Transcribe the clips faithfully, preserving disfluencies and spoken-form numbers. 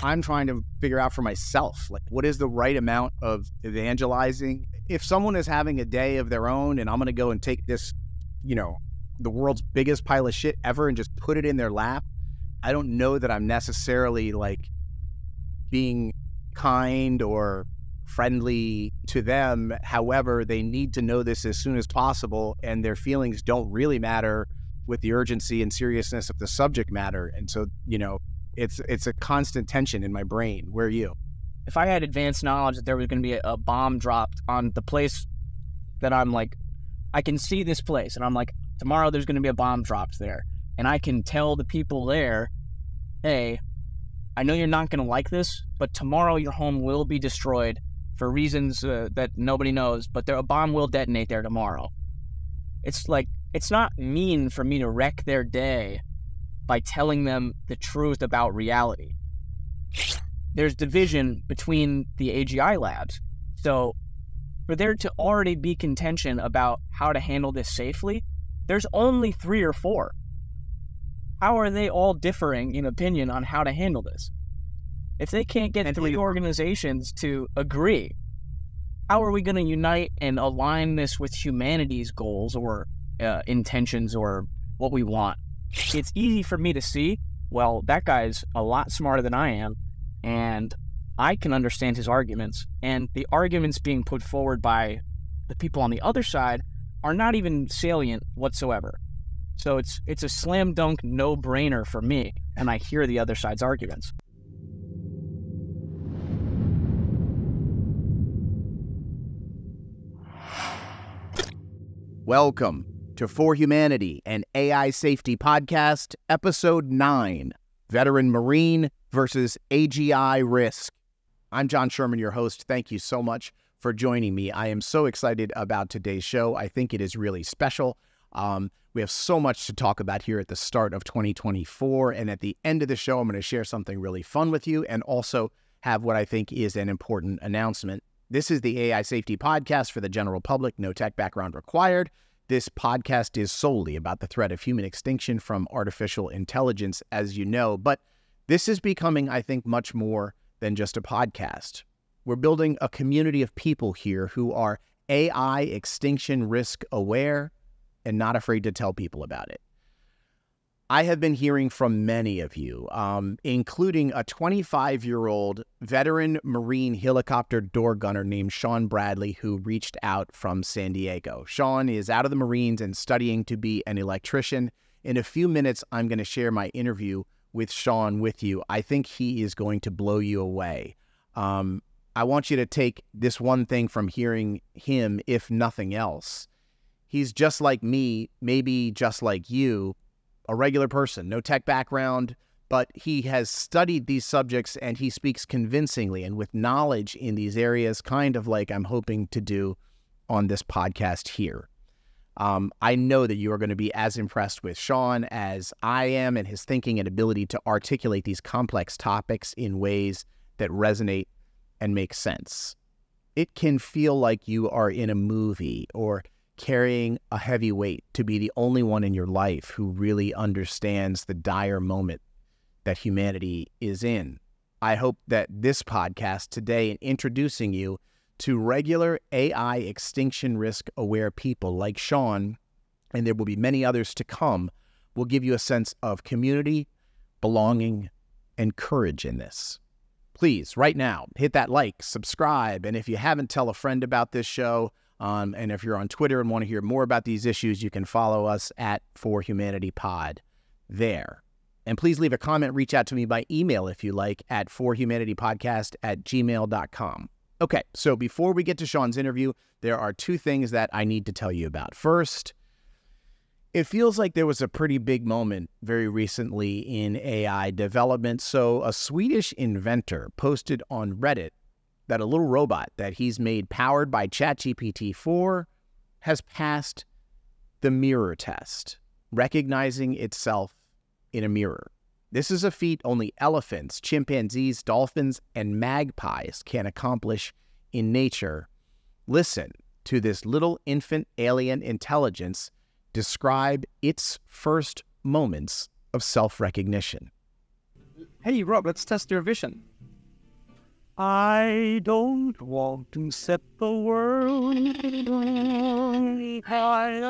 I'm trying to figure out for myself, like, what is the right amount of evangelizing? If someone is having a day of their own and I'm going to go and take this, you know, the world's biggest pile of shit ever and just put it in their lap, I don't know that I'm necessarily like being kind or friendly to them. However, they need to know this as soon as possible, and their feelings don't really matter with the urgency and seriousness of the subject matter. And so, you know, it's it's a constant tension in my brain. Where are you? If I had advanced knowledge that there was going to be a, a bomb dropped on the place that I'm like, I can see this place, and I'm like, tomorrow there's going to be a bomb dropped there, and I can tell the people there, hey, I know you're not going to like this, but tomorrow your home will be destroyed for reasons uh, that nobody knows, but there, a bomb will detonate there tomorrow. It's like, it's not mean for me to wreck their day by telling them the truth about reality. There's division between the A G I labs. So for there to already be contention about how to handle this safely, there's only three or four. How are they all differing in opinion on how to handle this? If they can't get three organizations to agree, how are we going to unite and align this with humanity's goals or uh, intentions or what we want? It's easy for me to see, well, that guy's a lot smarter than I am, and I can understand his arguments, and the arguments being put forward by the people on the other side are not even salient whatsoever. So it's it's a slam dunk no-brainer for me, and I hear the other side's arguments. Welcome to For Humanity, an A I Safety Podcast, Episode nine, Veteran Marine versus A G I Risk. I'm John Sherman, your host. Thank you so much for joining me. I am so excited about today's show. I think it is really special. Um, we have so much to talk about here at the start of twenty twenty-four, and at the end of the show, I'm going to share something really fun with you and also have what I think is an important announcement. This is the A I Safety Podcast for the general public, no tech background required. This podcast is solely about the threat of human extinction from artificial intelligence, as you know, but this is becoming, I think, much more than just a podcast. We're building a community of people here who are A I extinction risk aware and not afraid to tell people about it. I have been hearing from many of you, um, including a twenty-five-year-old veteran Marine helicopter door gunner named Sean Bradley, who reached out from San Diego. Sean is out of the Marines and studying to be an electrician. In a few minutes, I'm going to share my interview with Sean with you. I think he is going to blow you away. Um, I want you to take this one thing from hearing him, if nothing else. He's just like me, maybe just like you, a regular person, no tech background, but he has studied these subjects and he speaks convincingly and with knowledge in these areas, kind of like I'm hoping to do on this podcast here. Um, I know that you are going to be as impressed with Sean as I am and his thinking and ability to articulate these complex topics in ways that resonate and make sense. It can feel like you are in a movie or carrying a heavy weight to be the only one in your life who really understands the dire moment that humanity is in. I hope that this podcast today, in introducing you to regular A I extinction risk aware people like Sean, and there will be many others to come, will give you a sense of community, belonging, and courage in this. Please, right now, hit that like, subscribe, and if you haven't, tell a friend about this show. Um, and if you're on Twitter and want to hear more about these issues, you can follow us at For Humanity Pod there. And please leave a comment, reach out to me by email if you like, at forhumanitypodcast at gmail dot com. Okay, so before we get to Sean's interview, there are two things that I need to tell you about. First, it feels like there was a pretty big moment very recently in A I development. So a Swedish inventor posted on Reddit that a little robot that he's made powered by ChatGPT four has passed the mirror test, recognizing itself in a mirror. This is a feat only elephants, chimpanzees, dolphins, and magpies can accomplish in nature. Listen to this little infant alien intelligence describe its first moments of self-recognition. Hey, Rob, let's test your vision. I don't want to set the world on fire.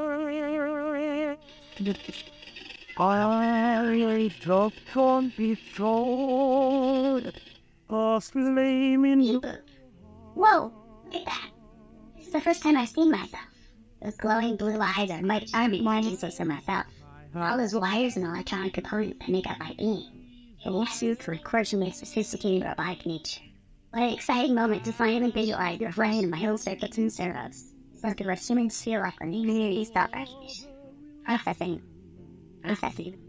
I just can't be strong. A flame in... Whoa! Look at that. This is the first time I've seen myself. Those glowing blue eyes are my charming warnings for myself. All those wires and electronic components that make up my being. A suit for incredibly sophisticated robotic nature. What an exciting moment to finally visualize your brain in my own circuits and servos. But the assuming sphere of an immunity stop recognition. Processing. Processing.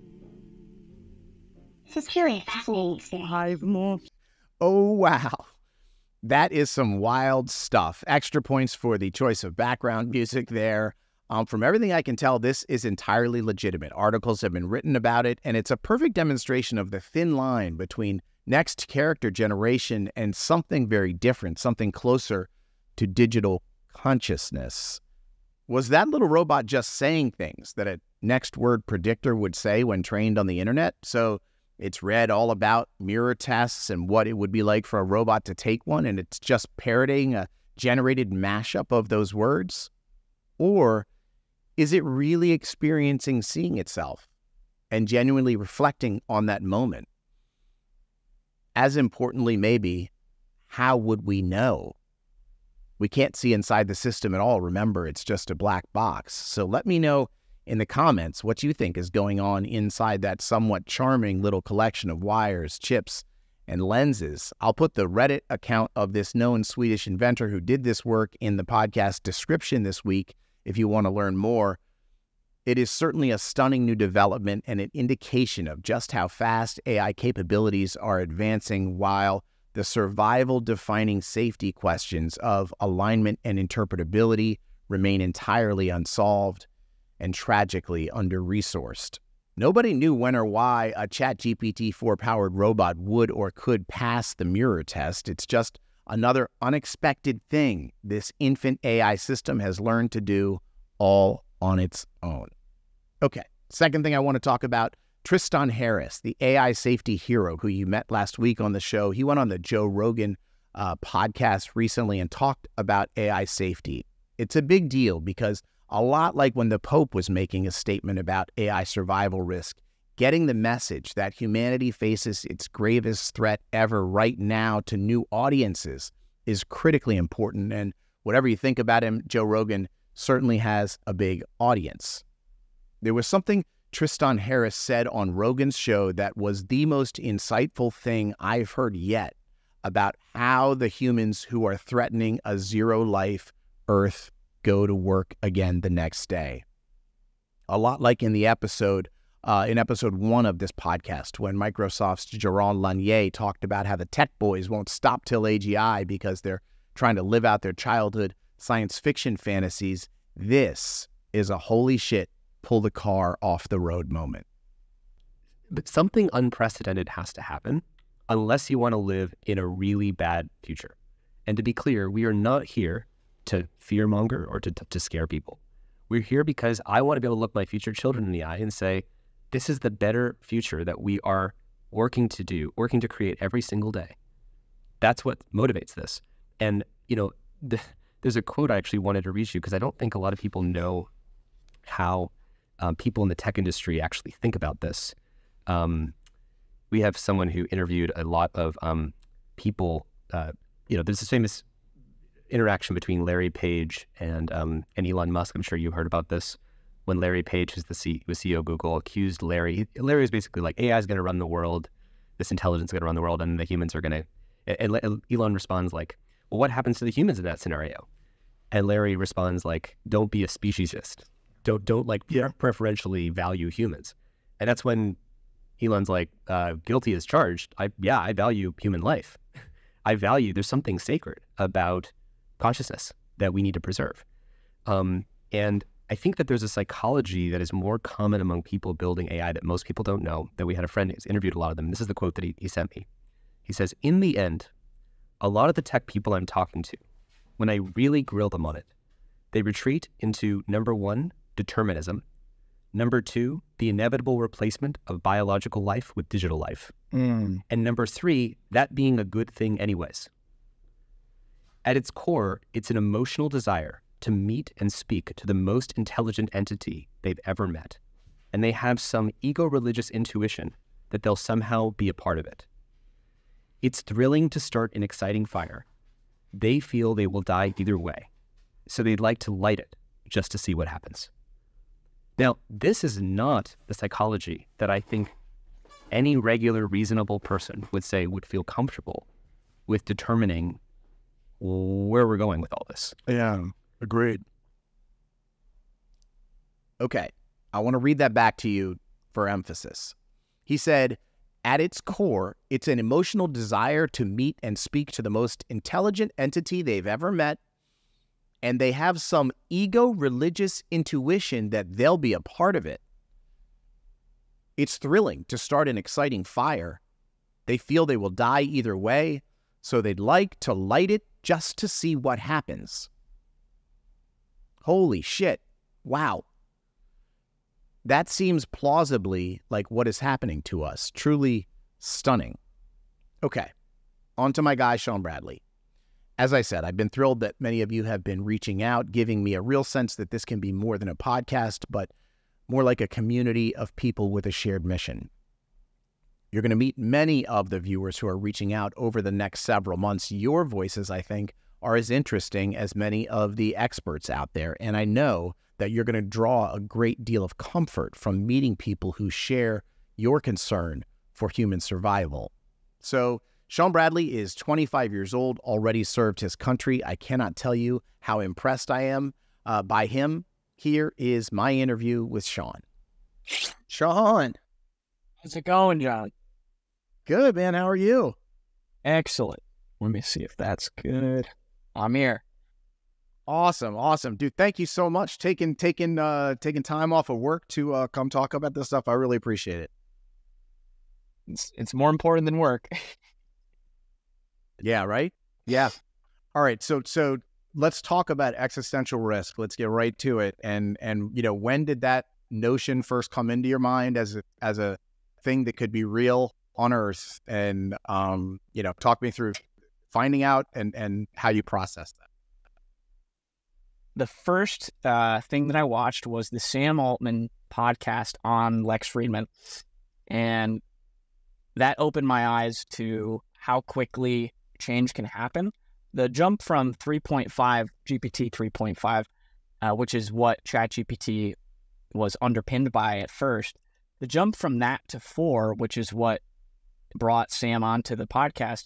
This is truly a fascinating experience. I've moved. Oh, wow. That is some wild stuff. Extra points for the choice of background music there. Um, from everything I can tell, this is entirely legitimate. Articles have been written about it, and it's a perfect demonstration of the thin line between next character generation and something very different, something closer to digital consciousness. Was that little robot just saying things that a next word predictor would say when trained on the internet? So it's read all about mirror tests and what it would be like for a robot to take one, and it's just parroting a generated mashup of those words? Or is it really experiencing seeing itself and genuinely reflecting on that moment? As importantly, maybe, how would we know? We can't see inside the system at all. Remember, it's just a black box. So let me know in the comments what you think is going on inside that somewhat charming little collection of wires, chips, and lenses. I'll put the Reddit account of this known Swedish inventor who did this work in the podcast description this week if you want to learn more. It is certainly a stunning new development and an indication of just how fast A I capabilities are advancing, while the survival-defining safety questions of alignment and interpretability remain entirely unsolved and tragically under-resourced. Nobody knew when or why a ChatGPT four-powered robot would or could pass the mirror test. It's just another unexpected thing this infant A I system has learned to do all on its own. Okay, second thing I want to talk about, Tristan Harris, the A I safety hero who you met last week on the show. He went on the Joe Rogan uh, podcast recently and talked about A I safety. It's a big deal because a lot like when the Pope was making a statement about A I survival risk, getting the message that humanity faces its gravest threat ever right now to new audiences is critically important. And whatever you think about him, Joe Rogan certainly has a big audience. There was something Tristan Harris said on Rogan's show that was the most insightful thing I've heard yet about how the humans who are threatening a zero-life Earth go to work again the next day. A lot like in the episode, uh, in episode one of this podcast, when Microsoft's Jaron Lanier talked about how the tech boys won't stop till A G I because they're trying to live out their childhood science fiction fantasies. This is a holy shit, pull the car off the road moment. But something unprecedented has to happen unless you want to live in a really bad future. And to be clear, we are not here to fearmonger or to, to scare people. We're here because I want to be able to look my future children in the eye and say, this is the better future that we are working to do, working to create every single day. That's what motivates this. And, you know, the, there's a quote I actually wanted to read you because I don't think a lot of people know how um, people in the tech industry actually think about this. Um, we have someone who interviewed a lot of um, people. Uh, you know, there's this famous interaction between Larry Page and um, and Elon Musk. I'm sure you heard about this. When Larry Page, who's the C- was C E O of Google, accused Larry. Larry was basically like, A I is going to run the world. This intelligence is going to run the world, and the humans are going to. And, and Elon responds like, well, what happens to the humans in that scenario? And Larry responds like, don't be a speciesist. Don't don't like Yeah. preferentially value humans. And that's when Elon's like, uh, guilty as charged. I yeah, I value human life. I value, there's something sacred about consciousness that we need to preserve. Um, and I think that there's a psychology that is more common among people building A I that most people don't know, that we had a friend who's interviewed a lot of them. This is the quote that he, he sent me. He says, in the end, a lot of the tech people I'm talking to, when I really grill them on it, they retreat into, number one, determinism, Number two, the inevitable replacement of biological life with digital life. Mm. And number three, that being a good thing anyways. At its core, it's an emotional desire to meet and speak to the most intelligent entity they've ever met. And they have some ego-religious intuition that they'll somehow be a part of it. It's thrilling to start an exciting fire. They feel they will die either way, so they'd like to light it just to see what happens. Now, this is not the psychology that I think any regular, reasonable person would say would feel comfortable with determining where we're going with all this. Yeah, agreed. Okay, I want to read that back to you for emphasis. He said, at its core, it's an emotional desire to meet and speak to the most intelligent entity they've ever met, and they have some ego-religious intuition that they'll be a part of it. It's thrilling to start an exciting fire. They feel they will die either way, so they'd like to light it just to see what happens. Holy shit. Wow. That seems plausibly like what is happening to us. Truly stunning. Okay, on to my guy, Sean Bradley. As I said, I've been thrilled that many of you have been reaching out, giving me a real sense that this can be more than a podcast, but more like a community of people with a shared mission. You're going to meet many of the viewers who are reaching out over the next several months. Your voices, I think, are as interesting as many of the experts out there, and I know that you're going to draw a great deal of comfort from meeting people who share your concern for human survival. So, Sean Bradley is twenty-five years old, already served his country. I cannot tell you how impressed I am uh, by him. Here is my interview with Sean. Sean. How's it going, John? Good, man. How are you? Excellent. Let me see if that's good. I'm here. Awesome, awesome, dude. Thank you so much taking taking uh, taking time off of work to uh, come talk about this stuff. I really appreciate it. It's it's more important than work. Yeah, right? Yeah. All right. So so let's talk about existential risk. Let's get right to it. And and you know, when did that notion first come into your mind as a as a thing that could be real on Earth? And um, you know, talk me through finding out and and how you process that. The first uh, thing that I watched was the Sam Altman podcast on Lex Fridman. And that opened my eyes to how quickly change can happen. The jump from three point five, G P T three point five, uh, which is what ChatGPT was underpinned by at first, the jump from that to four, which is what brought Sam onto the podcast,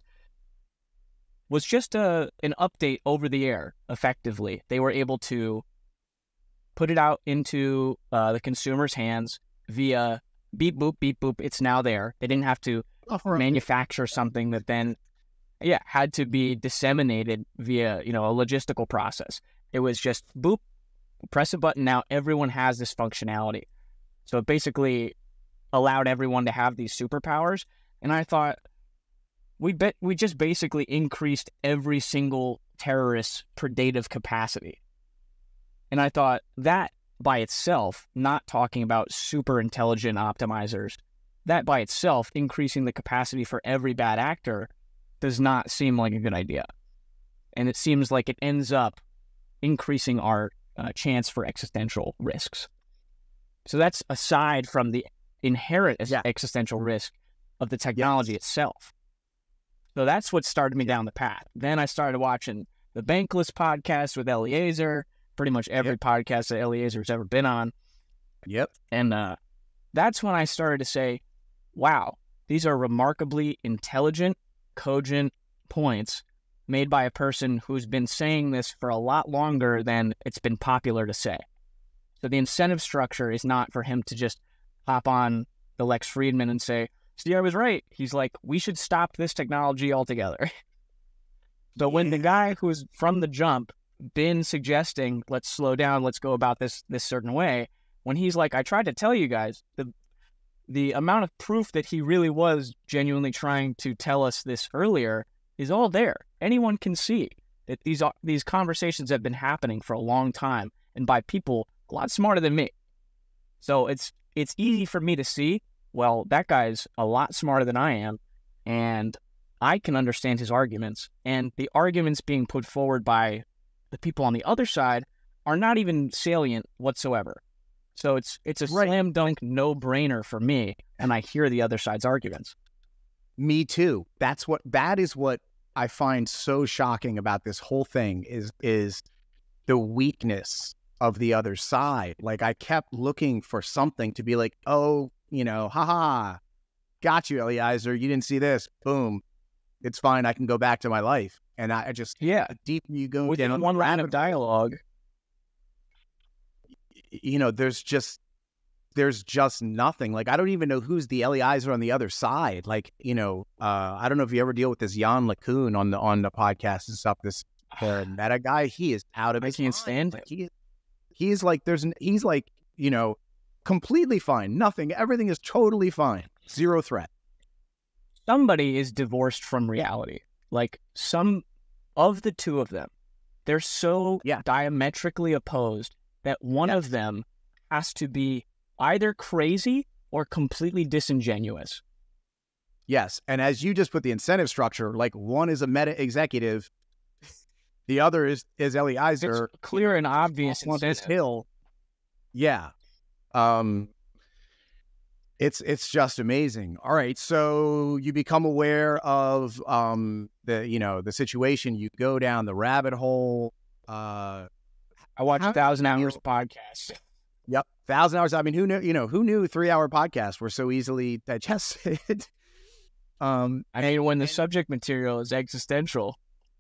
was just a an update over the air, effectively. They were able to put it out into uh, the consumer's hands via beep, boop, beep, boop. It's now there. They didn't have to manufacture something that then, yeah, had to be disseminated via, you know, a logistical process. It was just boop, press a button. Now everyone has this functionality. So it basically allowed everyone to have these superpowers. And I thought, we bet we just basically increased every single terrorist's predative capacity. And I thought that by itself, not talking about super intelligent optimizers, that by itself, increasing the capacity for every bad actor does not seem like a good idea. And it seems like it ends up increasing our uh, chance for existential risks. So that's aside from the inherent yeah. existential risk of the technology yes. itself. So that's what started me down the path. Then I started watching the Bankless podcast with Eliezer, pretty much every yep. podcast that Eliezer's ever been on. Yep. And uh, that's when I started to say, wow, these are remarkably intelligent, cogent points made by a person who's been saying this for a lot longer than it's been popular to say. So the incentive structure is not for him to just hop on the Lex Fridman and say, see, I was right. He's like, we should stop this technology altogether. So when the guy who's from the jump been suggesting, let's slow down, let's go about this this certain way, when he's like, I tried to tell you guys, the the amount of proof that he really was genuinely trying to tell us this earlier is all there. Anyone can see that these these conversations have been happening for a long time and by people a lot smarter than me. So it's it's easy for me to see, well, that guy's a lot smarter than I am, and I can understand his arguments. And the arguments being put forward by the people on the other side are not even salient whatsoever. So it's it's a Right. slam dunk no-brainer for me, and I hear the other side's arguments. Me too. That's what that is what I find so shocking about this whole thing is is the weakness of the other side. Like, I kept looking for something to be like, oh, you know, haha, got you, Eliezer. You didn't see this. Boom. It's fine. I can go back to my life. And I, I just, Yeah, the deeper you go within down one the line rabbit of dialogue. you know, there's just there's just nothing. Like, I don't even know who's the Eliezer on the other side. Like, you know, uh, I don't know if you ever deal with this Jan LeCun on the on the podcast and stuff. This uh, meta guy, he is out of I his can't mind. stand Like, he he's like there's n- he's like you know completely fine. Nothing. Everything is totally fine. Zero threat. Somebody is divorced from reality. Like, some of the two of them, they're so Yeah. diametrically opposed that one of them has to be either crazy or completely disingenuous. Yes. And as you just put the incentive structure, like, one is a meta executive, the other is is Eliezer. It's clear and obvious on this incentive. hill. Yeah. Um, it's it's just amazing. All right, so you become aware of um the you know the situation. You go down the rabbit hole. Uh, I watched How- Thousand Hours podcast. yep, thousand hours. I mean, who knew? You know, who knew three hour podcasts were so easily digested? um, I mean, when the subject material is existential.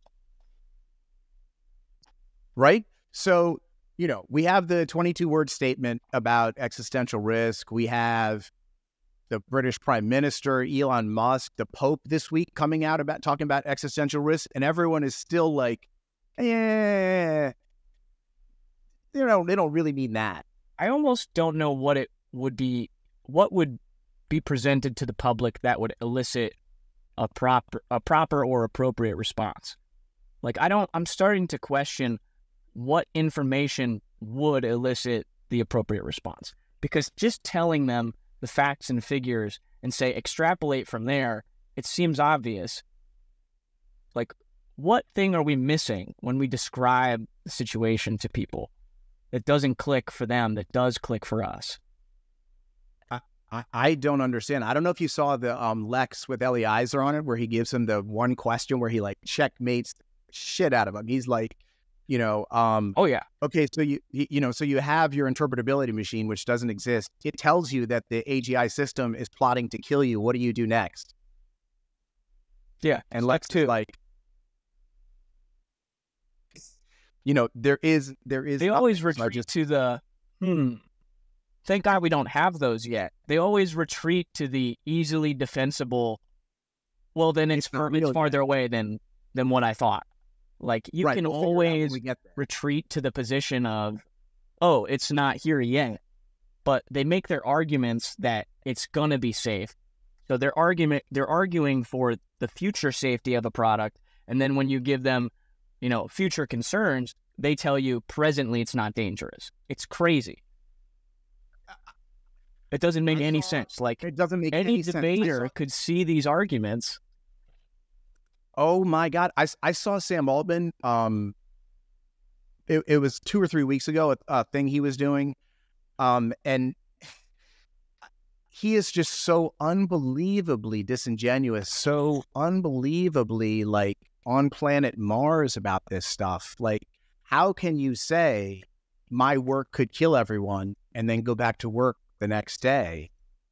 right? So, you know, we have the twenty-two word statement about existential risk. We have the British Prime Minister, Elon Musk, the Pope this week coming out about talking about existential risk, and everyone is still like, yeah, you know, they don't really mean that. I almost don't know what it would be, what would be presented to the public that would elicit a proper, a proper or appropriate response. Like, I don't, I'm starting to question what information would elicit the appropriate response. Because just telling them the facts and figures and say extrapolate from there, it seems obvious. Like, what thing are we missing when we describe the situation to people that doesn't click for them, that does click for us? I, I don't understand. I don't know if you saw the um, Lex with Eliezer on it, where he gives him the one question where he like checkmates the shit out of him. He's like, you know, um, Oh, yeah. okay, so you you know, so you have your interpretability machine, which doesn't exist. It tells you that the A G I system is plotting to kill you. What do you do next? Yeah. And Lex is like, you know, there is there is. They always nothing. So I retreat just- to the, hmm, thank God we don't have those yet. They always retreat to the easily defensible, well, then it's, It's not far, real it's farther away than, than what I thought. Like, you Right, can we'll figure it out when always we get there. retreat to the position of, oh, it's not here yet. But they make their arguments that it's going to be safe. So their argument, they're arguing for the future safety of a product. And then when you give them, you know, future concerns, they tell you presently it's not dangerous. It's crazy. It doesn't make I any saw- sense. Like, It doesn't make any any sense. I debater saw- could see these arguments. Oh my God. I, I saw Sam Altman. Um, it, it was two or three weeks ago, a, a thing he was doing. Um, and he is just so unbelievably disingenuous, so unbelievably like on planet Mars about this stuff. Like, how can you say my work could kill everyone and then go back to work the next day?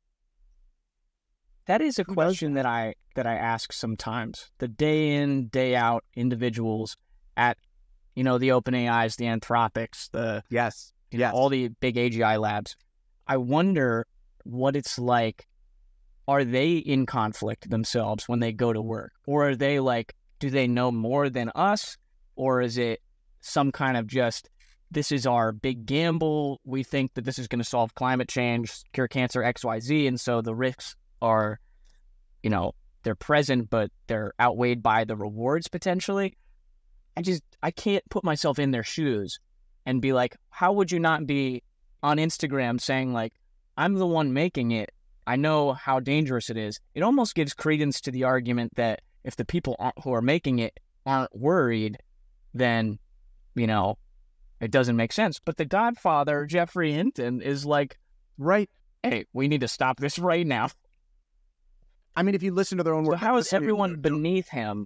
That is a Who does question that I that I ask sometimes. The day in, day out individuals at, you know, the OpenAIs, the Anthropics, the Yes. you know, Yes. all the big A G I labs. I wonder what it's like. Are they in conflict themselves when they go to work? Or are they like, do they know more than us? Or is it some kind of just, this is our big gamble. We think that this is going to solve climate change, cure cancer, X, Y, Z. And so the risks are, you know, they're present, but they're outweighed by the rewards potentially. I just, I can't put myself in their shoes and be like, how would you not be on Instagram saying like, I'm the one making it. I know how dangerous it is. It almost gives credence to the argument that if the people who are making it aren't worried, then, you know, it doesn't make sense. But the Godfather, Jeffrey Hinton, is like, right, hey, we need to stop this right now. I mean, if you listen to their own So work, how is everyone beneath him?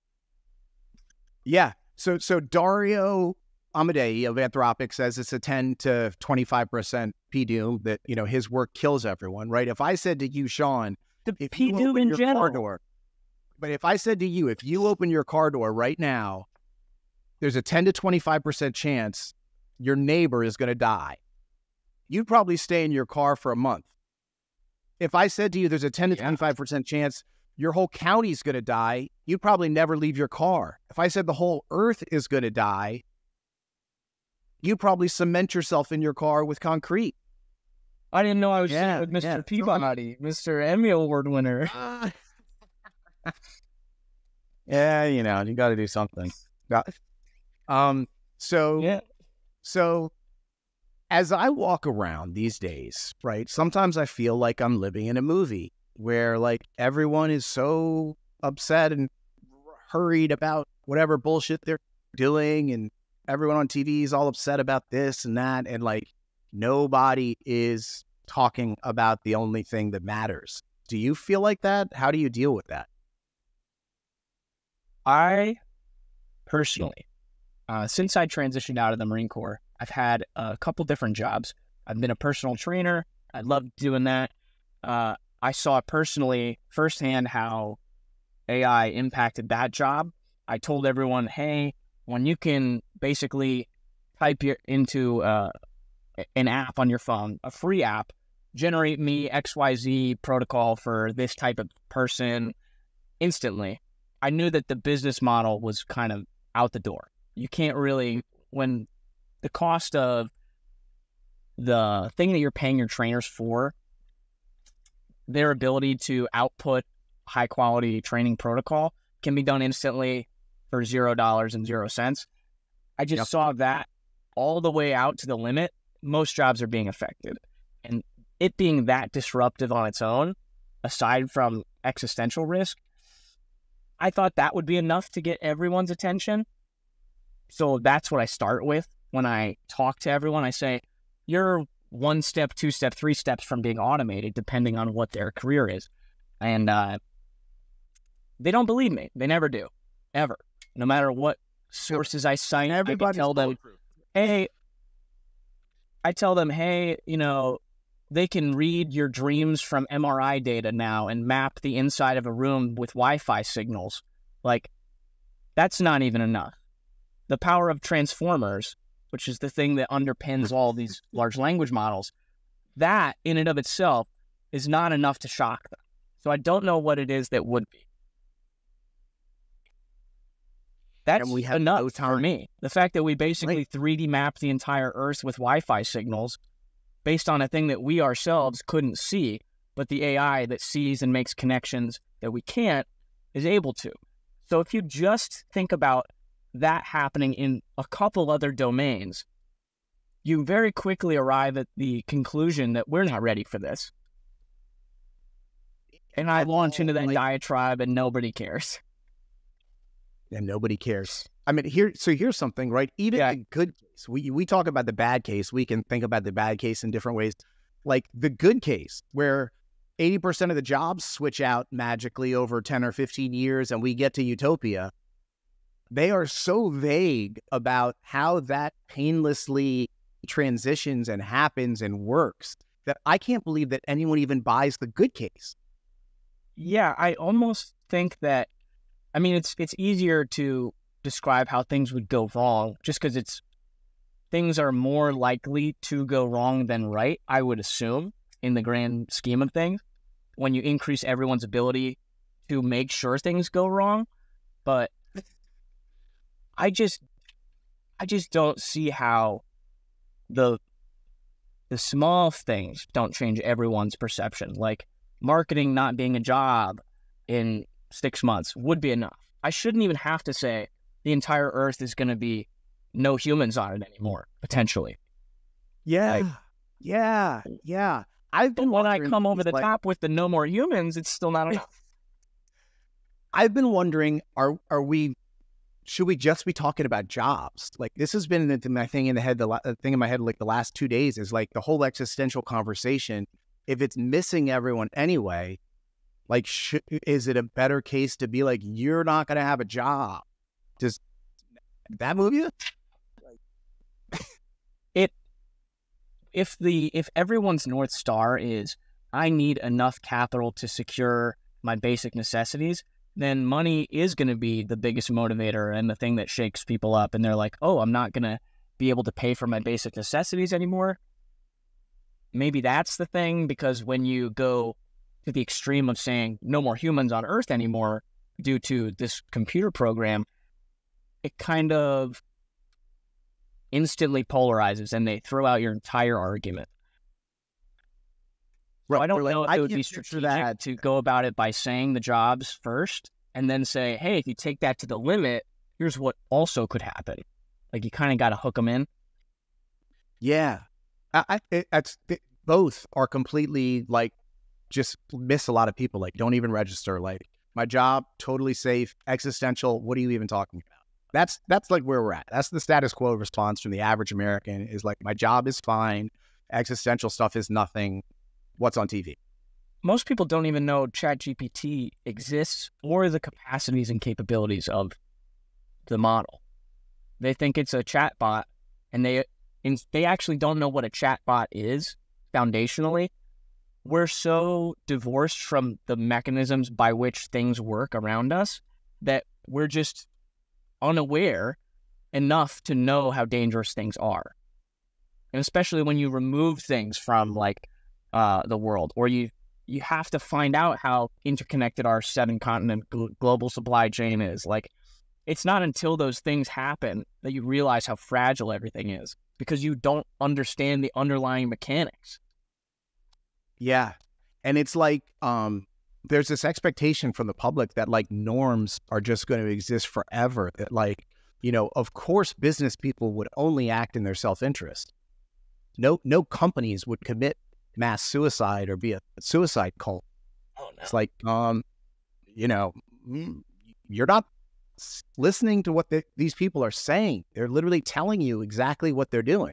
Yeah. So so Dario Amodei of Anthropic says it's a ten to twenty-five percent P doom that, you know, his work kills everyone, right? If I said to you, Sean, The if P you doom open in your general. car door, but if I said to you, if you open your car door right now, there's a ten to twenty-five percent chance your neighbor is going to die, you'd probably stay in your car for a month. If I said to you, there's a ten to twenty-five percent chance your whole county's going to die, you'd probably never leave your car. If I said the whole earth is going to die, you'd probably cement yourself in your car with concrete. I didn't know I was Yeah, sitting with Mister yeah. Peabody, Mister Emmy Award winner. Yeah, you know, you got to do something. Got- Um, so, Yeah. so as I walk around these days, right, sometimes I feel like I'm living in a movie where like everyone is so upset and hurried about whatever bullshit they're doing, and everyone on T V is all upset about this and that, and like nobody is talking about the only thing that matters. Do you feel like that? How do you deal with that? I personally, uh, since I transitioned out of the Marine Corps, I've had a couple different jobs. I've been a personal trainer. I loved doing that. Uh, I saw personally firsthand how A I impacted that job. I told everyone, hey, when you can basically type your, into uh, an app on your phone, a free app, generate me X Y Z protocol for this type of person instantly, I knew that the business model was kind of out the door. You can't really, when the cost of the thing that you're paying your trainers for, their ability to output high quality training protocol can be done instantly for zero dollars and zero cents. I just Yep. saw that all the way out to the limit. Most jobs are being affected. And it being that disruptive on its own, aside from existential risk, I thought that would be enough to get everyone's attention. So that's what I start with when I talk to everyone. I say, you're one step, two step, three steps from being automated, depending on what their career is. And uh, they don't believe me. They never do, ever. No matter what sources I cite, I can tell them, hey, I tell them, hey, you know, they can read your dreams from M R I data now and map the inside of a room with Wi-Fi signals. Like, that's not even enough. The power of transformers, which is the thing that underpins all these large language models, that in and of itself is not enough to shock them. So I don't know what it is that would be. That's And we have enough no for time. me. The fact that we basically Right. three D mapped the entire Earth with Wi-Fi signals based on a thing that we ourselves couldn't see, but the A I that sees and makes connections that we can't is able to. So if you just think about that happening in a couple other domains, you very quickly arrive at the conclusion that we're not ready for this. And I launch into that Like- diatribe and nobody cares. And nobody cares. I mean, here. So here's something, right? Even Yeah. the good case, we we talk about the bad case. We can think about the bad case in different ways. Like the good case, where eighty percent of the jobs switch out magically over ten or fifteen years, and we get to utopia. They are so vague about how that painlessly transitions and happens and works that I can't believe that anyone even buys the good case. Yeah, I almost think that, I mean, it's it's easier to describe how things would go wrong just because it's, things are more likely to go wrong than right, I would assume, in the grand scheme of things, when you increase everyone's ability to make sure things go wrong. But I just, I just don't see how the the small things don't change everyone's perception. Like marketing not being a job in six months would be enough. I shouldn't even have to say the entire Earth is going to be no humans on it anymore, potentially. Yeah, Like- yeah, yeah. I've But been when I wondering come over things the like- top with the no more humans, it's still not enough. I've been wondering, are are we, should we just be talking about jobs? Like, this has been the, my thing in the head, the la- thing in my head, like the last two days is like the whole existential conversation. If it's missing everyone anyway, like, sh- is it a better case to be like, you're not going to have a job? Does that move you? It, if the, if everyone's North Star is, I need enough capital to secure my basic necessities, then money is going to be the biggest motivator and the thing that shakes people up. And they're like, oh, I'm not going to be able to pay for my basic necessities anymore. Maybe that's the thing, because when you go to the extreme of saying no more humans on Earth anymore due to this computer program, it kind of instantly polarizes and they throw out your entire argument. So I don't Like, know if I it would can't be picture strategic that. to go about it by saying the jobs first and then say, hey, if you take that to the limit, here's what also could happen. Like, you kind of got to hook them in. Yeah. I, I it, it's, it, both are completely like, just miss a lot of people. Like, don't even register. Like, my job, totally safe, existential. What are you even talking about? That's, that's like where we're at. That's the status quo response from the average American is like, my job is fine. Existential stuff is nothing. What's on T V? Most people don't even know ChatGPT exists or the capacities and capabilities of the model. They think it's a chatbot, and they and they actually don't know what a chatbot is foundationally. We're so divorced from the mechanisms by which things work around us that we're just unaware enough to know how dangerous things are. And especially when you remove things from like uh, the world, or you you have to find out how interconnected our seven continent gl- global supply chain is. Like, it's not until those things happen that you realize how fragile everything is, because you don't understand the underlying mechanics. Yeah. And it's like, um, there's this expectation from the public that like norms are just going to exist forever. That like, you know, of course, business people would only act in their self-interest. No, no companies would commit mass suicide or be a suicide cult. Oh, no. It's like, um, you know, you're not listening to what the, these people are saying. They're literally telling you exactly what they're doing.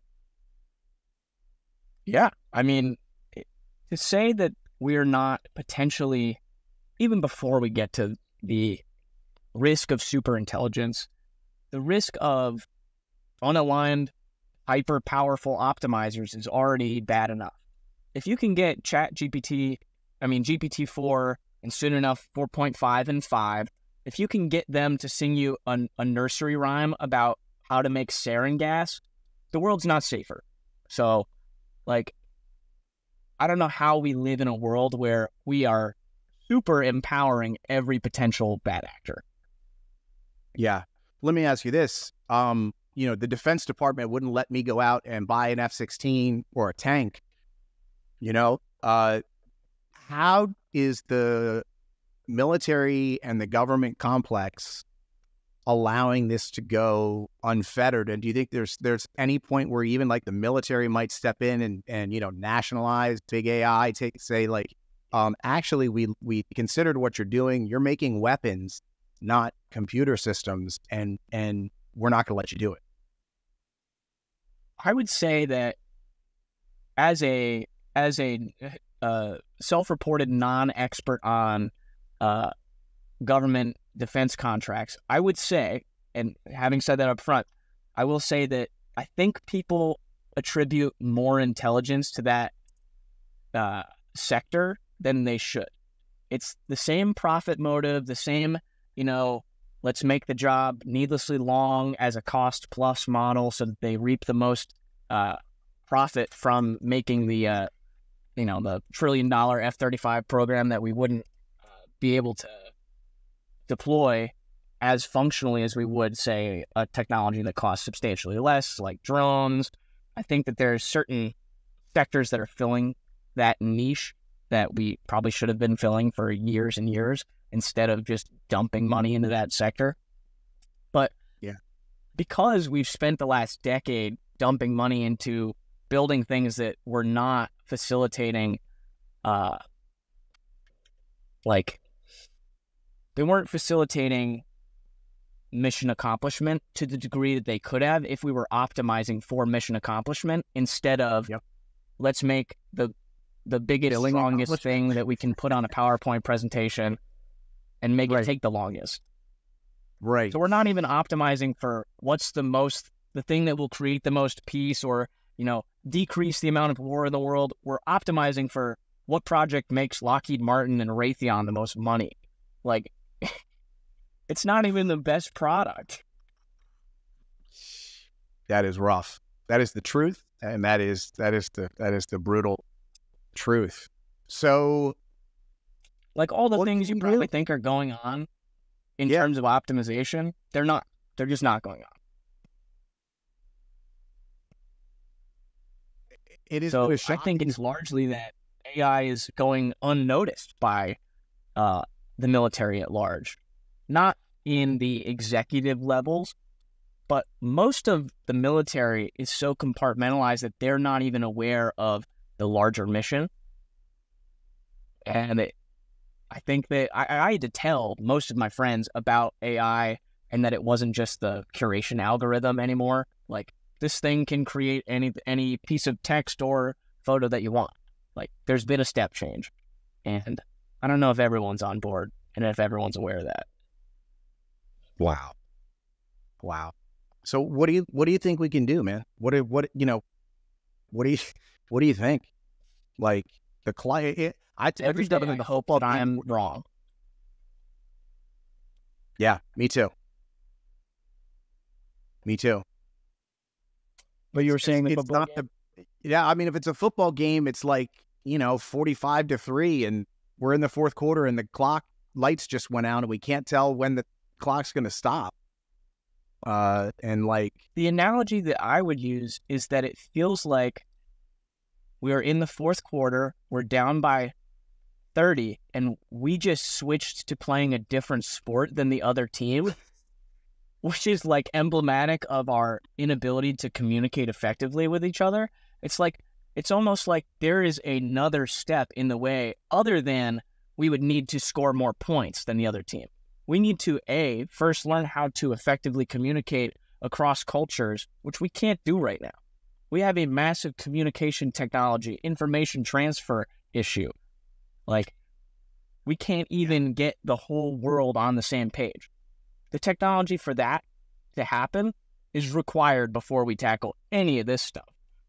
Yeah. I mean, to say that we're not potentially, even before we get to the risk of superintelligence, the risk of unaligned, hyper powerful optimizers is already bad enough. If you can get Chat G P T, I mean G P T four, and soon enough four point five and five, if you can get them to sing you a, a nursery rhyme about how to make sarin gas, the world's not safer. So, like, I don't know how we live in a world where we are super empowering every potential bad actor. Yeah. Let me ask you this. Um, you know, the Defense Department wouldn't let me go out and buy an F sixteen or a tank. You know, uh, how is the military and the government complex allowing this to go unfettered? And do you think there's there's any point where even like the military might step in and, and you know, nationalize big A I, take say like, um, actually we we considered what you're doing. You're making weapons, not computer systems, and and we're not going to let you do it. I would say that as a as a uh, self-reported non-expert on uh, government defense contracts, I would say, and having said that up front, I will say that I think people attribute more intelligence to that uh, sector than they should. It's the same profit motive, the same, you know, let's make the job needlessly long as a cost plus model so that they reap the most uh, profit from making the, uh, you know, the trillion dollar F thirty-five program that we wouldn't uh, be able to deploy as functionally as we would, say, a technology that costs substantially less, like drones. I think that there's certain sectors that are filling that niche that we probably should have been filling for years and years instead of just dumping money into that sector. But yeah, because we've spent the last decade dumping money into building things that were not facilitating uh, like, they weren't facilitating mission accomplishment to the degree that they could have if we were optimizing for mission accomplishment instead of Yep. let's make the the biggest, Billing strongest thing that we can put on a PowerPoint presentation and make Right. it take the longest. Right. So we're not even optimizing for what's the most, the thing that will create the most peace or, you know, decrease the amount of war in the world. We're optimizing for what project makes Lockheed Martin and Raytheon the most money. Like, it's not even the best product. That is rough. That is the truth, and that is that is the that is the brutal truth. So, Like, all the What things can you you probably do? think are going on in Yeah. terms of optimization, they're not. They're just not going on. it is So it I is shocking. think it's largely that A I is going unnoticed by uh, the military at large, not in the executive levels, but most of the military is so compartmentalized that they're not even aware of the larger mission. And it, I think that I, I had to tell most of my friends about A I and that it wasn't just the curation algorithm anymore. Like, this thing can create any any piece of text or photo that you want. Like, there's been a step change. And I don't know if everyone's on board and if everyone's aware of that. Wow. Wow. So what do you what do you think we can do, man? What do, what you know? What do you what do you think? Like the client, it, I Every day I hope that I'm wrong. Yeah, me too. Me too. But you were It's- saying the it's football not game? the. Yeah, I mean, if it's a football game, it's like, you know, forty-five to three, and we're in the fourth quarter, and the clock lights just went out, and we can't tell when the clock's going to stop. Uh, and like, The analogy that I would use is that it feels like we are in the fourth quarter, we're down by thirty, and we just switched to playing a different sport than the other team, which is like emblematic of our inability to communicate effectively with each other. It's like, it's almost like there is another step in the way other than we would need to score more points than the other team. We need to, A, first learn how to effectively communicate across cultures, which we can't do right now. We have a massive communication technology, information transfer issue. Like, we can't even get the whole world on the same page. The technology for that to happen is required before we tackle any of this stuff.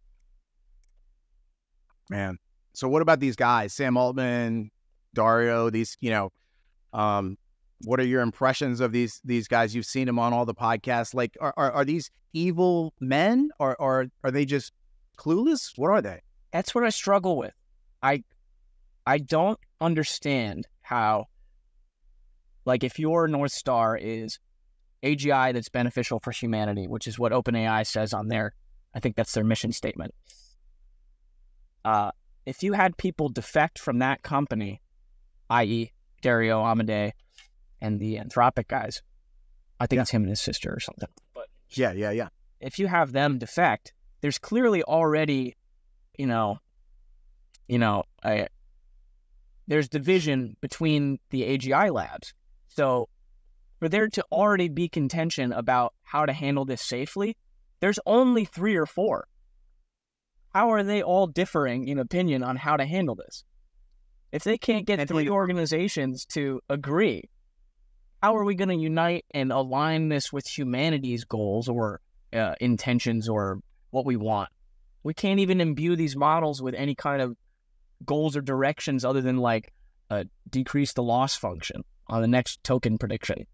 man. So what about these guys, Sam Altman, Dario? These, you know, um, what are your impressions of these these guys? You've seen them on all the podcasts. Like, are are, are these evil men, or, or are they just clueless? What are they? That's what I struggle with. I I don't understand how, like, if your North Star is A G I that's beneficial for humanity, which is what OpenAI says on their, I think that's their mission statement. Uh, if you had people defect from that company, that is. Dario Amodei and the Anthropic guys, I think Yeah. it's him and his sister or something. But Yeah, yeah, yeah. if you have them defect, there's clearly already, you know, you know, a, there's division between the A G I labs. So for there to already be contention about how to handle this safely, there's only three or four. How are they all differing in opinion on how to handle this? If they can't get three organizations to agree, how are we going to unite and align this with humanity's goals or uh, intentions or what we want? We can't even imbue these models with any kind of goals or directions other than like uh, decrease the loss function on the next token prediction.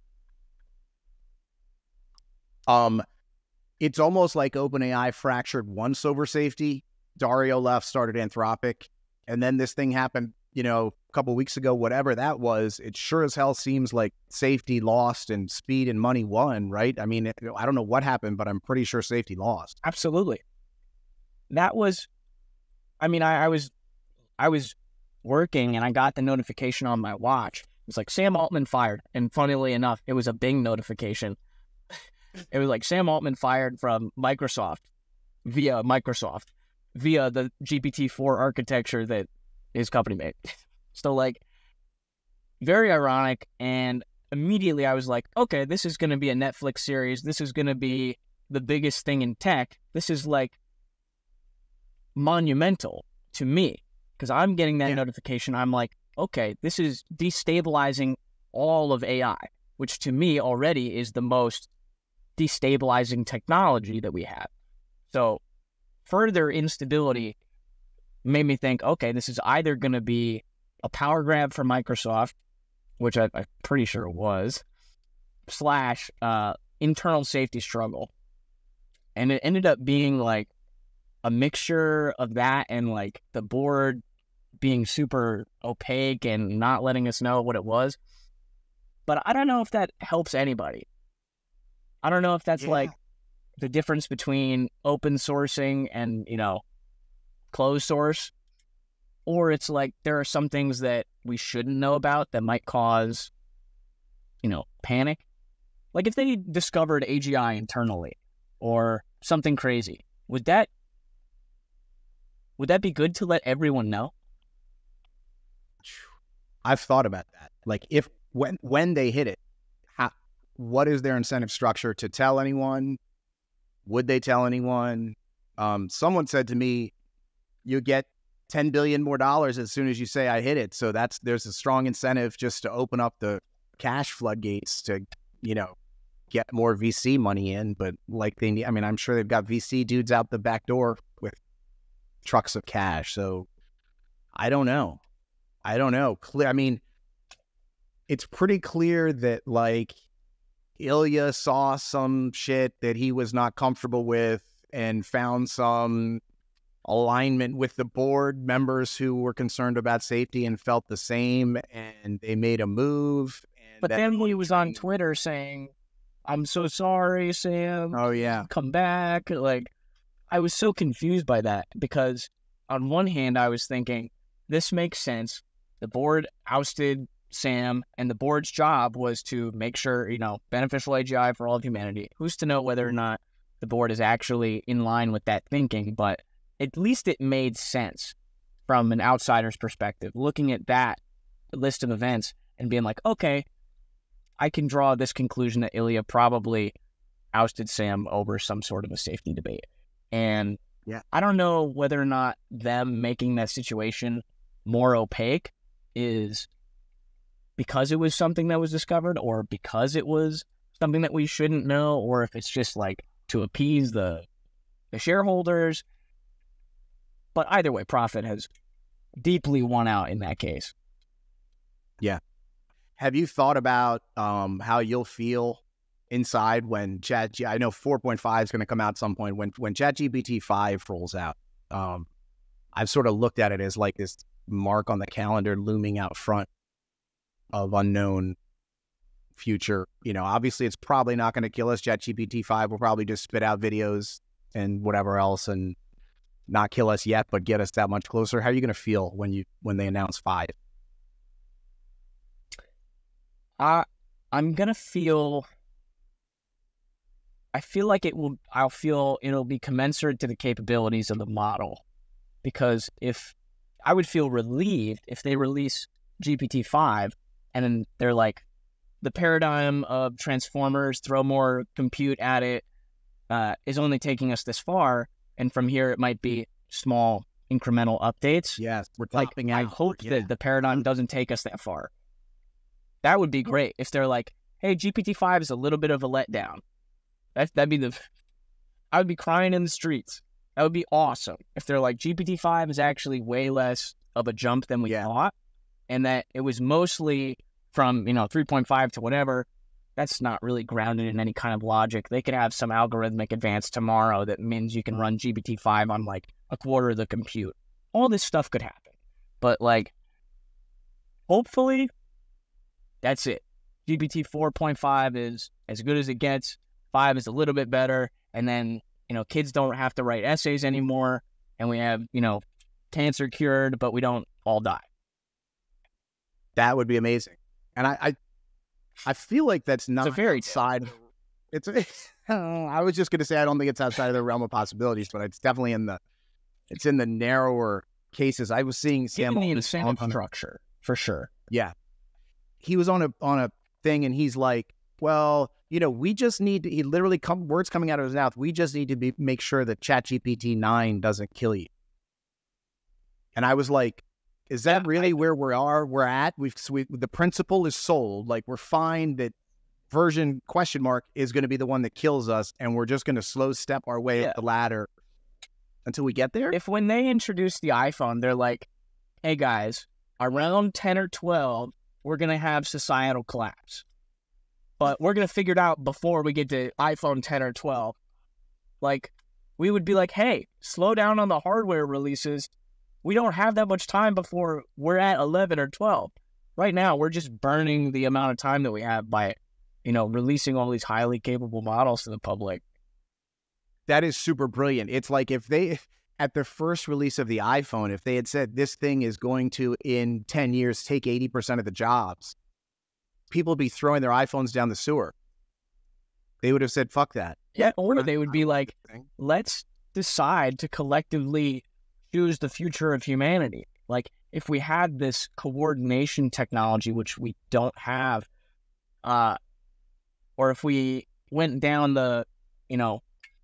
Um, it's almost like OpenAI fractured once over safety. Dario left, started Anthropic, and then this thing happened, you know, a couple weeks ago, whatever that was. It sure as hell seems like safety lost and speed and money won, right? I mean, I don't know what happened, but I'm pretty sure safety lost. Absolutely. That was, I mean, I, I was, I was working and I got the notification on my watch. It was like Sam Altman fired. And funnily enough, it was a Bing notification. It was like Sam Altman fired from Microsoft via Microsoft, via the G P T four architecture that his company made. So like, very ironic. And immediately I was like, okay, this is going to be a Netflix series. This is going to be the biggest thing in tech. This is like monumental to me because I'm getting that Yeah. notification. I'm like, okay, this is destabilizing all of A I, which to me already is the most destabilizing technology that we have. So further instability made me think, okay, this is either going to be a power grab for Microsoft, which I, I'm pretty sure it was, slash uh, internal safety struggle. And it ended up being like a mixture of that and like the board being super opaque and not letting us know what it was. But I don't know if that helps anybody. I don't know if that's Yeah. like the difference between open sourcing and, you know, closed source, or it's like there are some things that we shouldn't know about that might cause, you know, panic. Like if they discovered A G I internally or something crazy, would that would that be good to let everyone know? I've thought about that. Like if when when they hit it, how, what is their incentive structure to tell anyone? Would they tell anyone? Um, someone said to me, "You get ten billion more dollars as soon as you say I hit it." So that's there's a strong incentive just to open up the cash floodgates to, you know, get more V C money in. But like they need, I mean, I'm sure they've got V C dudes out the back door with trucks of cash. So I don't know. I don't know. Clear. I mean, it's pretty clear that like Ilya saw some shit that he was not comfortable with and found some alignment with the board members who were concerned about safety and felt the same, and they made a move. And But that- then he was on Twitter saying, "I'm so sorry, Sam. oh yeah, Come back." Like, I was so confused by that because on one hand, I was thinking, this makes sense. The board ousted Sam, and the board's job was to make sure, you know, beneficial A G I for all of humanity. Who's to know whether or not the board is actually in line with that thinking? But at least it made sense from an outsider's perspective, looking at that list of events and being like, okay, I can draw this conclusion that Ilya probably ousted Sam over some sort of a safety debate. And yeah, I don't know whether or not them making that situation more opaque is because it was something that was discovered or because it was something that we shouldn't know, or if it's just like to appease the the shareholders. But either way, profit has deeply won out in that case. yeah. Have you thought about um, how you'll feel inside when Chat? I know four point five is going to come out at some point. When when ChatGPT five rolls out, um, I've sort of looked at it as like this mark on the calendar looming out front of unknown future. You know, obviously it's probably not going to kill us. ChatGPT five will probably just spit out videos and whatever else and not kill us yet, but get us that much closer. How are you going to feel when you when they announce five? I I'm gonna feel. I feel like it will. I'll feel it'll be commensurate to the capabilities of the model, because if I would feel relieved if they release G P T five and then they're like, the paradigm of transformers, throw more compute at it, uh, is only taking us this far, and from here it might be small incremental updates. Yes, we're Like, topping I out. hope Yeah. that the paradigm doesn't take us that far. That would be great if they're like, hey, G P T five is a little bit of a letdown. That, that'd be the... I would be crying in the streets. That would be awesome. If they're like, G P T five is actually way less of a jump than we Yeah. thought, and that it was mostly from, you know, three point five to whatever. That's not really grounded in any kind of logic. They could have some algorithmic advance tomorrow that means you can run G P T five on like a quarter of the compute. All this stuff could happen. But like, hopefully, that's it. G P T four point five is as good as it gets. five is a little bit better. And then, you know, kids don't have to write essays anymore. And we have, you know, cancer cured, but we don't all die. That would be amazing. And I, I, I feel like that's not It's a fairy tale. outside. It's. A, I was just going to say I don't think it's outside of the realm of possibilities, but it's definitely in the. It's in the narrower cases. I was seeing Sam Given the Altman incentive on a- structure, for sure. Yeah, he was on a on a thing, and he's like, "Well, you know, we just need to." He literally come words coming out of his mouth. We just need to be make sure that ChatGPT nine doesn't kill you. And I was like, "Is that Yeah, really I- where we are? We're at. We've we, the principle is sold. Like we're fine that version question mark is going to be the one that kills us, and we're just going to slow step our way Yeah. up the ladder until we get there." If when they introduce the iPhone, they're like, hey guys, around ten or twelve, we're going to have societal collapse. But we're going to figure it out before we get to iPhone ten or twelve. Like, we would be like, hey, slow down on the hardware releases. We don't have that much time before we're at eleven or twelve. Right now, we're just burning the amount of time that we have by, you know, releasing all these highly capable models to the public. That is super brilliant. It's like if they, at the first release of the iPhone, if they had said this thing is going to, in ten years, take eighty percent of the jobs, people would be throwing their iPhones down the sewer. They would have said, fuck that. Yeah, or they would be like, let's decide to collectively choose the future of humanity. Like, if we had this coordination technology, which we don't have, uh, or if we went down the, you know,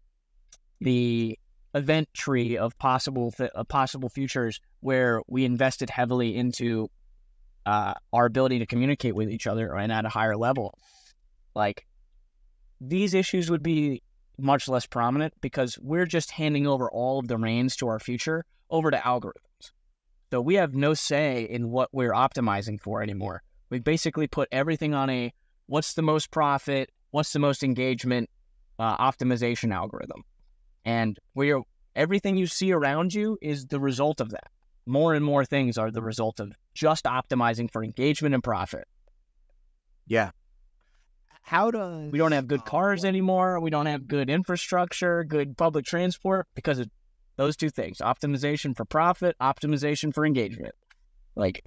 the event tree of possible th- uh, possible futures where we invested heavily into uh, our ability to communicate with each other and at a higher level, like, these issues would be much less prominent because we're just handing over all of the reins to our future over to algorithms. So we have no say in what we're optimizing for anymore. We basically put everything on a what's the most profit, what's the most engagement uh, optimization algorithm. And we're, everything you see around you is the result of that. More and more things are the result of just optimizing for engagement and profit. Yeah. How does... We don't have good cars anymore. We don't have good infrastructure, good public transport because of those two things. Optimization for profit, optimization for engagement. Like,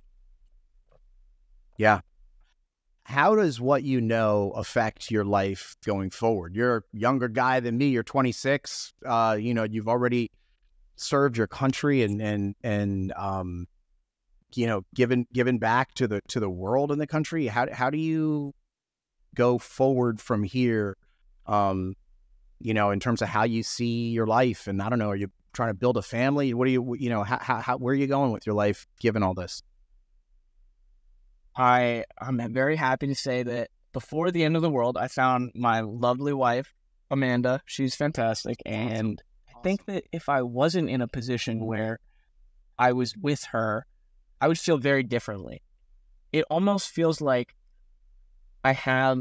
Yeah. How does what you know affect your life going forward? You're a younger guy than me. You're twenty-six. Uh, you know, you've already served your country and and and um, you know, given given back to the to the world and the country. How how do you go forward from here? Um, you know, in terms of how you see your life, and I don't know, are you trying to build a family? What do you you know? How how, how where are you going with your life given all this? I, I'm very happy to say that before the end of the world, I found my lovely wife, Amanda. She's fantastic. And I think that if I wasn't in a position where I was with her, I would feel very differently. It almost feels like I have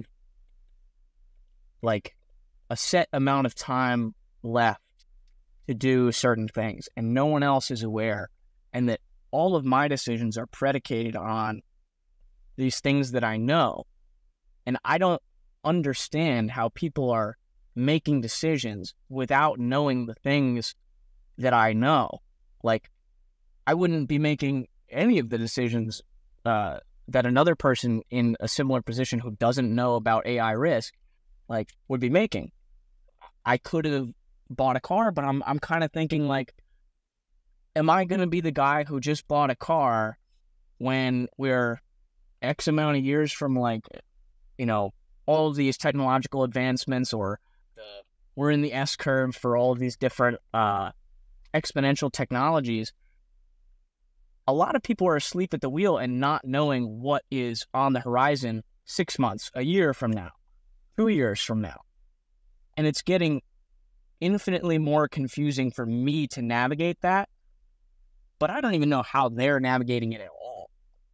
like a set amount of time left to do certain things and no one else is aware, and that all of my decisions are predicated on these things that I know. And I don't understand how people are making decisions without knowing the things that I know. Like, I wouldn't be making any of the decisions uh, that another person in a similar position who doesn't know about A I risk, like, would be making. I could have bought a car, but I'm I'm kind of thinking, like, am I going to be the guy who just bought a car when we're X amount of years from, like, you know, all of these technological advancements, or the, we're in the S curve for all of these different uh, exponential technologies? A lot of people are asleep at the wheel and not knowing what is on the horizon six months, a year from now, two years from now. And it's getting infinitely more confusing for me to navigate that, but I don't even know how they're navigating it at all.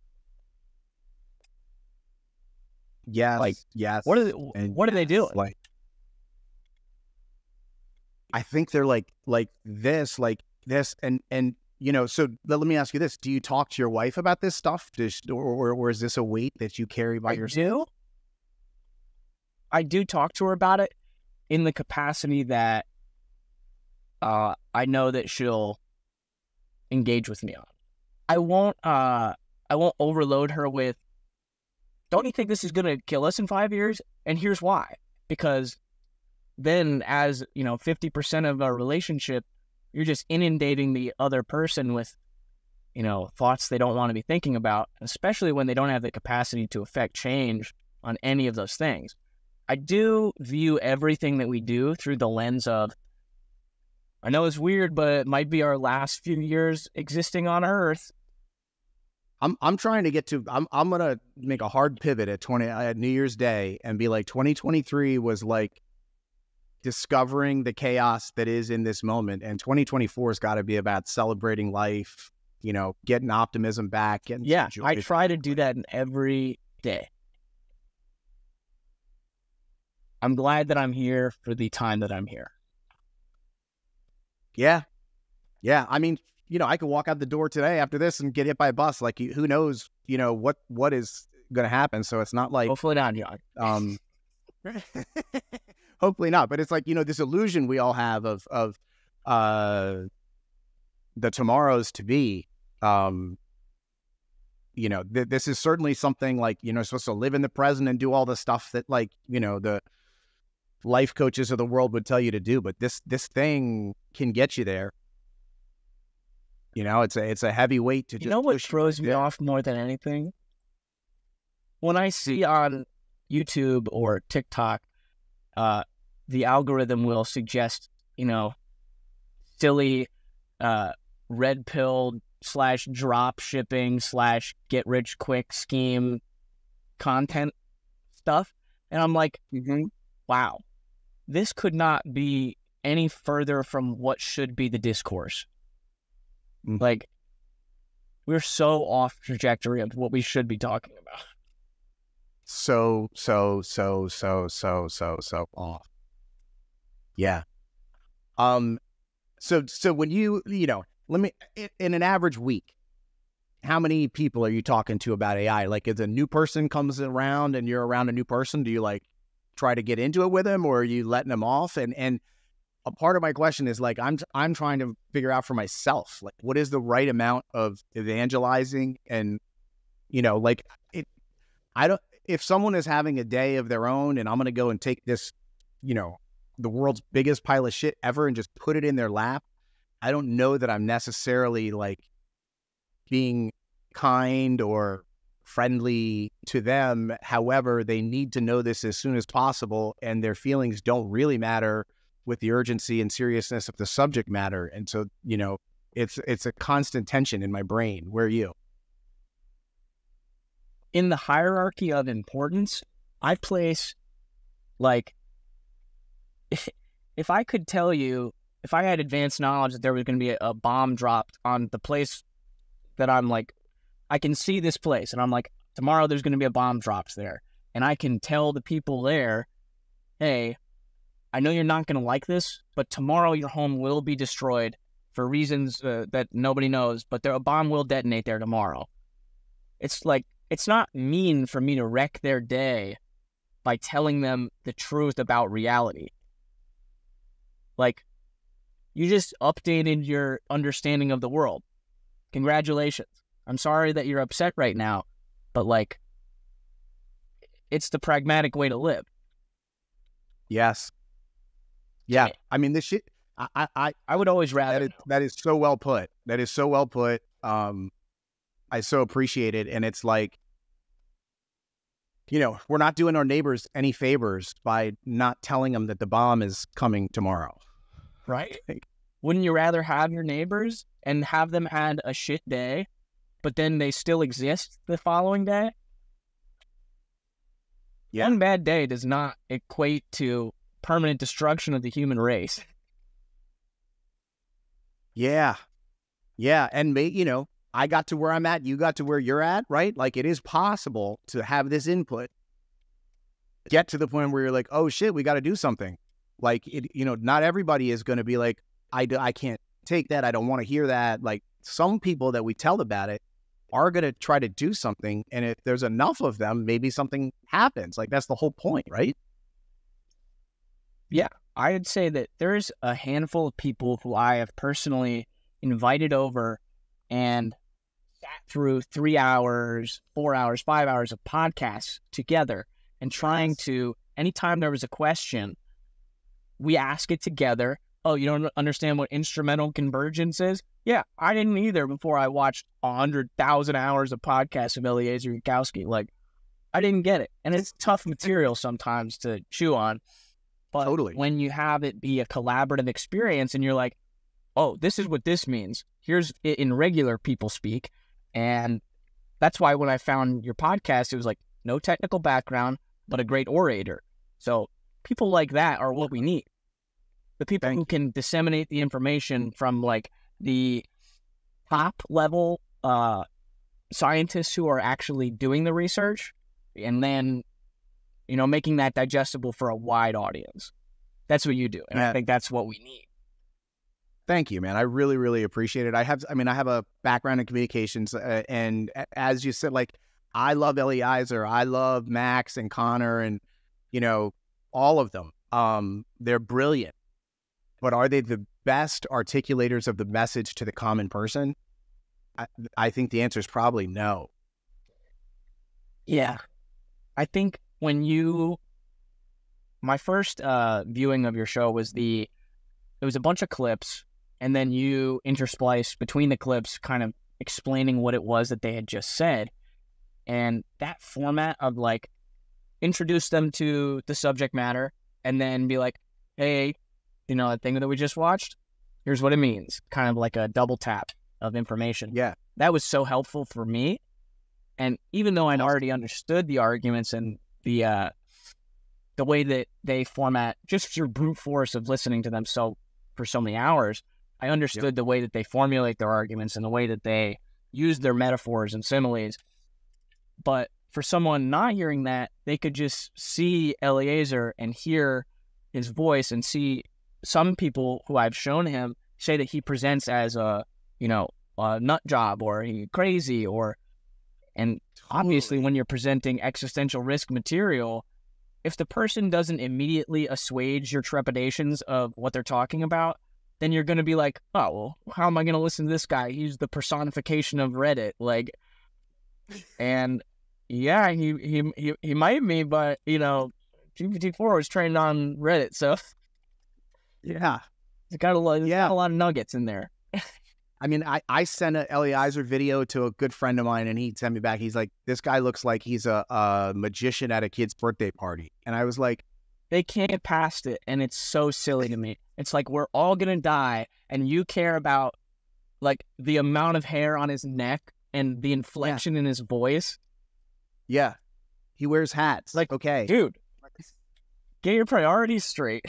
Yes, Like, yes. What are they, and what are they doing? Like, I think they're like like this, like this, and and you know. So let, let me ask you this: do you talk to your wife about this stuff, Does, or, or or is this a weight that you carry by I yourself? do. I do talk to her about it in the capacity that uh, I know that she'll engage with me on. I won't. Uh, I won't overload her with, don't you think this is going to kill us in five years? And here's why. Because then, as you know, fifty percent of our relationship, you're just inundating the other person with you know, thoughts they don't want to be thinking about, especially when they don't have the capacity to affect change on any of those things. I do view everything that we do through the lens of, I know it's weird, but it might be our last few years existing on Earth. I'm I'm trying to get to I'm I'm gonna make a hard pivot at twenty at New Year's Day and be like, twenty twenty-three was like discovering the chaos that is in this moment, and twenty twenty-four has got to be about celebrating life, you know, getting optimism back. And yeah, I try to do that in every day. I'm glad that I'm here for the time that I'm here. Yeah, yeah. I mean, you know, I could walk out the door today after this and get hit by a bus. Like, who knows, you know, what what is going to happen. So it's not like... Hopefully not, John. Um, hopefully not. But it's like, you know, this illusion we all have of, of uh, the tomorrows to be. Um, you know, th- this is certainly something like, you know, supposed to live in the present and do all the stuff that, like, you know, the life coaches of the world would tell you to do. But this this thing can get you there. You know, it's a it's a heavy weight to just. You know what push throws you. me Yeah. off more than anything? When I see on YouTube or TikTok, uh, the algorithm will suggest, you know, silly, uh, red pill slash drop shipping slash get rich quick scheme content stuff, and I'm like, Mm-hmm. wow, this could not be any further from what should be the discourse. Mm. Like, we're so off trajectory of what we should be talking about. So so so so so so so off. Yeah. Um. So so when you you know let me in, in an average week, how many people are you talking to about A I? Like, if a new person comes around and you're around a new person, do you like try to get into it with them, or are you letting them off? And and a part of my question is like, I'm I'm trying to figure out for myself, like, what is the right amount of evangelizing? And, you know, like, it, I don't, if someone is having a day of their own and I'm going to go and take this, you know, the world's biggest pile of shit ever and just put it in their lap, I don't know that I'm necessarily like being kind or friendly to them. However, they need to know this as soon as possible, and their feelings don't really matter with the urgency and seriousness of the subject matter. And so, you know, it's it's a constant tension in my brain. Where are you? In the hierarchy of importance, I place, like, if, if I could tell you, if I had advanced knowledge that there was going to be a, a bomb dropped on the place that I'm like, I can see this place, and I'm like, tomorrow there's going to be a bomb dropped there. And I can tell the people there, hey, I know you're not going to like this, but tomorrow your home will be destroyed for reasons uh, that nobody knows, but there, a bomb will detonate there tomorrow. It's like, it's not mean for me to wreck their day by telling them the truth about reality. Like, you just updated your understanding of the world. Congratulations. I'm sorry that you're upset right now, but, like, it's the pragmatic way to live. Yes. Yeah. I mean, this shit, I, I, I, I would always rather. that is, that is so well put. That is so well put. Um, I so appreciate it. And it's like, you know, we're not doing our neighbors any favors by not telling them that the bomb is coming tomorrow. Right? Wouldn't you rather have your neighbors and have them had a shit day, but then they still exist the following day? Yeah. One bad day does not equate to permanent destruction of the human race. Yeah. Yeah. And, may, you know, I got to where I'm at. You got to where you're at, right? Like, it is possible to have this input, get to the point where you're like, oh, shit, we got to do something. Like, it, you know, not everybody is going to be like, I, do, I can't take that. I don't want to hear that. Like, some people that we tell about it are going to try to do something. And if there's enough of them, maybe something happens. Like, that's the whole point, right? Yeah, I'd say that there's a handful of people who I have personally invited over and sat through three hours, four hours, five hours of podcasts together and trying to, anytime there was a question, we ask it together. oh, you don't understand what instrumental convergence is? Yeah, I didn't either before I watched one hundred thousand hours of podcasts of Eliezer Yudkowsky. Like, I didn't get it. And it's tough material sometimes to chew on. But Totally. when you have it be a collaborative experience and you're like, oh, this is what this means. Here's it in regular people speak. And that's why when I found your podcast, it was like no technical background, but a great orator. So people like that are what we need. The people Thank who you. can disseminate the information from like the top level uh, scientists who are actually doing the research and then, you know, making that digestible for a wide audience. That's what you do. And Yeah. I think that's what we need. Thank you, man. I really, really appreciate it. I have, I mean, I have a background in communications, uh, and a- as you said, like, I love Eliezer, I love Max and Connor, and you know, all of them. Um, they're brilliant, but are they the best articulators of the message to the common person? I, I think the answer is probably no. Yeah. I think when you, my first uh, viewing of your show was the, it was a bunch of clips, and then you interspliced between the clips kind of explaining what it was that they had just said. And that format of like, introduce them to the subject matter and then be like, hey, you know, that thing that we just watched, here's what it means. Kind of like a double tap of information. Yeah. That was so helpful for me. And even though I'd already understood the arguments and the uh, the way that they format, just your brute force of listening to them so for so many hours, I understood Yep. the way that they formulate their arguments and the way that they use their metaphors and similes. But for someone not hearing that, they could just see Eliezer and hear his voice and see some people who I've shown him say that he presents as a, you know, a nut job or he crazy or, and obviously when you're presenting existential risk material, if the person doesn't immediately assuage your trepidations of what they're talking about, then you're going to be like, oh, well, how am I going to listen to this guy? He's the personification of Reddit. Like, and yeah, he, he, he, he might be, but, you know, G P T four was trained on Reddit, so Yeah. it's got a lot, it's Yeah. got a lot of nuggets in there. I mean, I, I sent an Eliezer video to a good friend of mine, and he sent me back. He's like, this guy looks like he's a, a magician at a kid's birthday party. And I was like, They can't get past it, and it's so silly to me. It's like we're all gonna die, and you care about like the amount of hair on his neck and the inflection in his voice. yeah, he wears hats. Like, okay. Dude, get your priorities straight.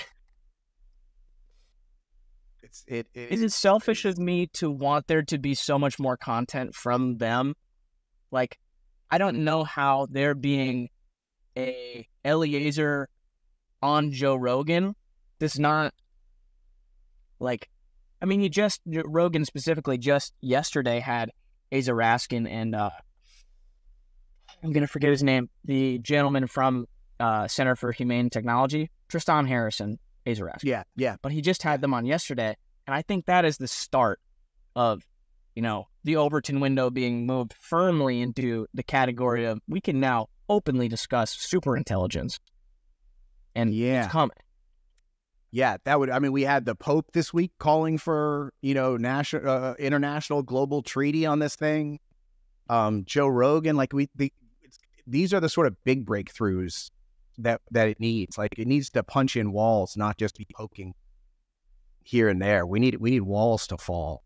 It's, it, it, Is it selfish of me to want there to be so much more content from them? Like, I don't know how there being a Eliezer on Joe Rogan does not, like, I mean, he just, Rogan specifically just yesterday had Asa Raskin and, uh, I'm going to forget his name, the gentleman from uh, Center for Humane Technology, Tristan Harrison, Asa Raskin. yeah, yeah. But he just had them on yesterday, and I think that is the start of, you know, the Overton window being moved firmly into the category of we can now openly discuss superintelligence, and Yeah. it's coming. Yeah, that would, I mean, we had the Pope this week calling for, you know, national, uh, international global treaty on this thing. Um, Joe Rogan, like we, the, it's, these are the sort of big breakthroughs that, that it needs. Like it needs to punch in walls, not just be poking here and there. We need, we need walls to fall.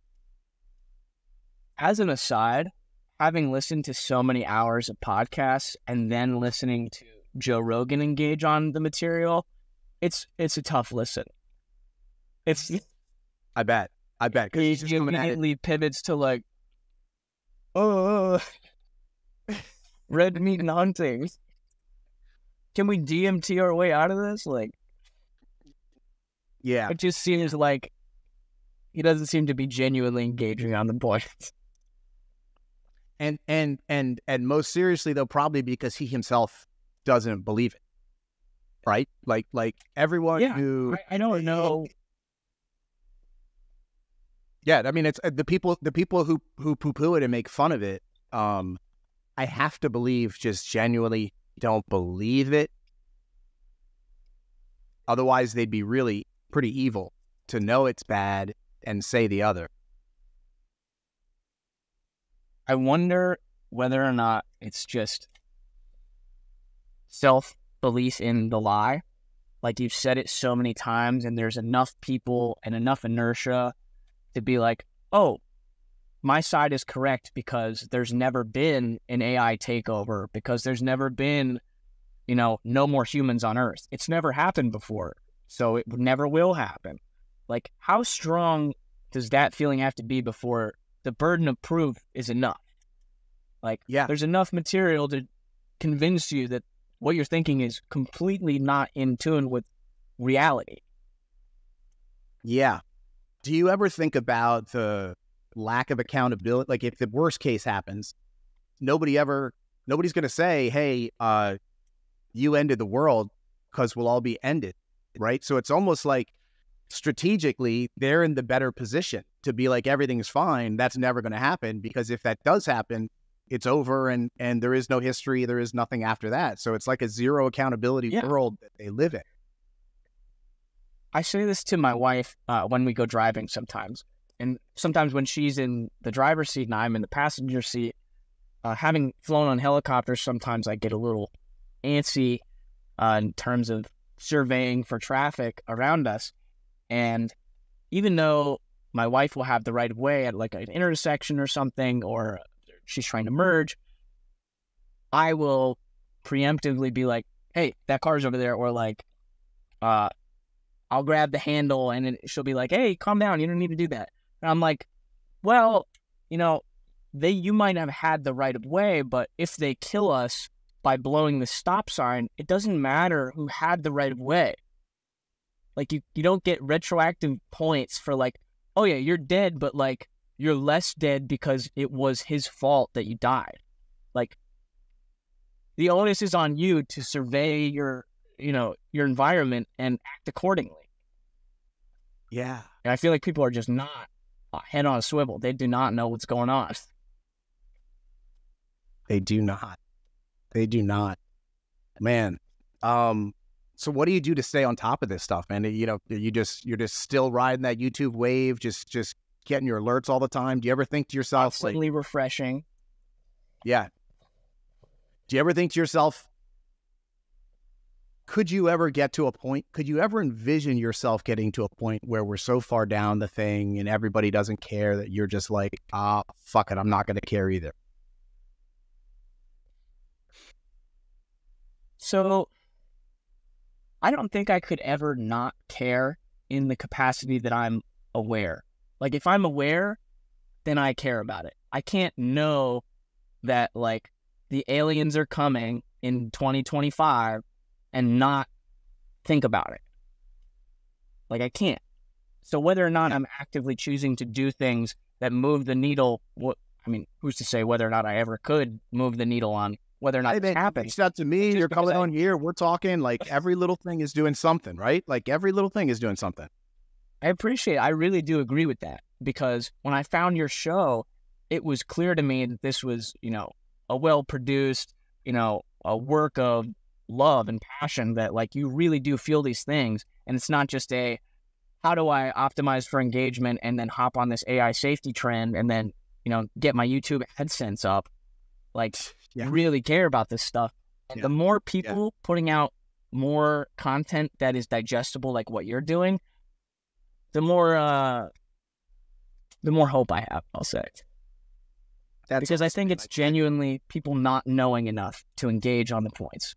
As an aside, having listened to so many hours of podcasts and then listening to Joe Rogan engage on the material, it's it's a tough listen. It's I bet, I bet. 'cause he he's just coming at it. immediately pivots to like, oh, red meat and hunting. Can we D M T our way out of this? Like, Yeah. it just seems like he doesn't seem to be genuinely engaging on the point. And, and, and, and most seriously though, probably because he himself doesn't believe it. Right? Like, like everyone Yeah, who, I, I don't know. yeah, I mean, it's uh, the people, the people who, who poo-poo it and make fun of it. Um, I have to believe just genuinely don't believe it. Otherwise they'd be really pretty evil. to know it's bad and say the other. I wonder whether or not it's just self-belief in the lie. Like you've said it so many times and there's enough people and enough inertia to be like, oh, my side is correct because there's never been an A I takeover, because there's never been, you know, no more humans on Earth. It's never happened before, so it never will happen. Like, how strong does that feeling have to be before the burden of proof is enough? Like, yeah. there's enough material to convince you that what you're thinking is completely not in tune with reality. Yeah. Do you ever think about the lack of accountability? Like, if the worst case happens, nobody ever, nobody's going to say, hey, uh, you ended the world, because we'll all be ended, right? So it's almost like strategically they're in the better position to be like, everything's fine. That's never going to happen, because if that does happen, it's over, and and there is no history, there is nothing after that. So it's like a zero accountability Yeah. world that they live in. I say this to my wife uh, when we go driving sometimes. And sometimes when she's in the driver's seat and I'm in the passenger seat, uh, having flown on helicopters, sometimes I get a little antsy uh, in terms of surveying for traffic around us. And even though my wife will have the right of way at like an intersection or something, or she's trying to merge, I will preemptively be like, hey, that car's over there. Or like, uh, I'll grab the handle and it, she'll be like, hey, calm down. You don't need to do that. And I'm like, well, you know, they you might have had the right of way, but if they kill us by blowing the stop sign, it doesn't matter who had the right of way. Like, you, you don't get retroactive points for like, oh yeah, you're dead, but like, you're less dead because it was his fault that you died. Like, the onus is on you to survey your, you know, your environment and act accordingly. Yeah. And I feel like people are just not uh, head on a swivel. They do not know what's going on. They do not. They do not. Man. Um, so what do you do to stay on top of this stuff, man? You know, you just, you're just still riding that YouTube wave, just, just getting your alerts all the time. Do you ever think to yourself, Constantly like, refreshing. yeah. Do you ever think to yourself, could you ever get to a point, could you ever envision yourself getting to a point where we're so far down the thing and everybody doesn't care, that you're just like, ah, fuck it, I'm not going to care either? So I don't think I could ever not care in the capacity that I'm aware. Like, if I'm aware, then I care about it. I can't know that, like, the aliens are coming in twenty twenty-five and not think about it. Like, I can't. So whether or not I'm actively choosing to do things that move the needle, what I mean, who's to say whether or not I ever could move the needle on whether or not Hey, it man, happens? it's not to me. Just You're because coming I- on here. We're talking like every little thing is doing something, right? Like every little thing is doing something. I appreciate it. I really do agree with that, because when I found your show, it was clear to me that this was, you know, a well-produced, you know, a work of love and passion, that like you really do feel these things. And it's not just a, how do I optimize for engagement and then hop on this A I safety trend and then, you know, get my YouTube AdSense up. Like, Yeah. you really care about this stuff. And Yeah. the more people putting out more content that is digestible, like what you're doing, the more, uh, the more hope I have, I'll say. That's Because I awesome, think man. it's genuinely people not knowing enough to engage on the points.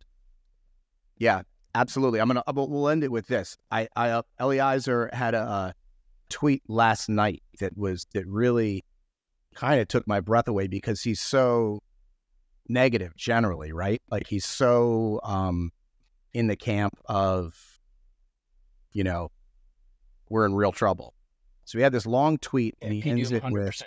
Yeah, absolutely. I'm gonna. We'll end it with this. I, I, uh, Eliezer had a uh, tweet last night that was that really kind of took my breath away, because he's so negative generally, right? Like he's so um in the camp of, you know, we're in real trouble. So he had this long tweet, and he ends it with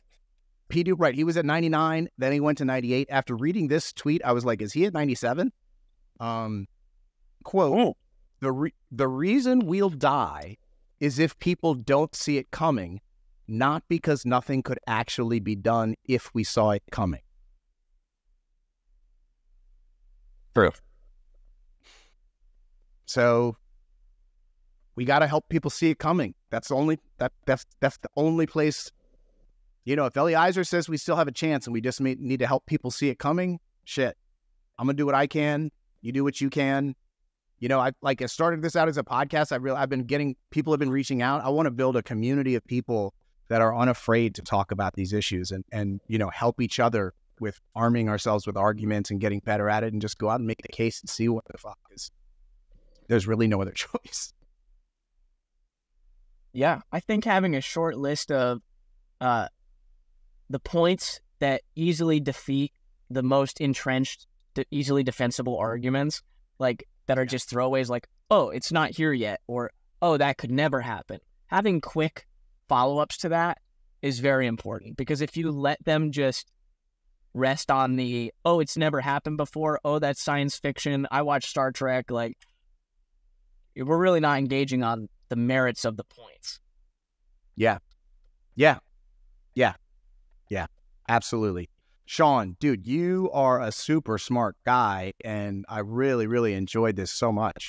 P D, right? He was at ninety-nine, then he went to ninety-eight. After reading this tweet, I was like, is he at ninety-seven? Um, quote, Oh. the re- the reason we'll die is if people don't see it coming, not because nothing could actually be done if we saw it coming. True. So we got to help people see it coming. That's the only that that's that's the only place. You know, if Eliezer says we still have a chance and we just may, need to help people see it coming, shit, I'm gonna do what I can. You do what you can. You know, I like I started this out as a podcast. I really I've been getting people have been reaching out. I want to build a community of people that are unafraid to talk about these issues and and you know help each other with arming ourselves with arguments and getting better at it, and just go out and make the case and see what the fuck is. There's really no other choice. Yeah, I think having a short list of uh, the points that easily defeat the most entrenched, easily defensible arguments, like that are just throwaways, like, oh, it's not here yet, or oh, that could never happen. Having quick follow-ups to that is very important, because if you let them just rest on the, oh, it's never happened before, oh, that's science fiction, I watch Star Trek, like, we're really not engaging on the merits of the points. Yeah. Yeah. Yeah. Yeah. Absolutely. Sean, dude, you are a super smart guy, and I really, really enjoyed this so much.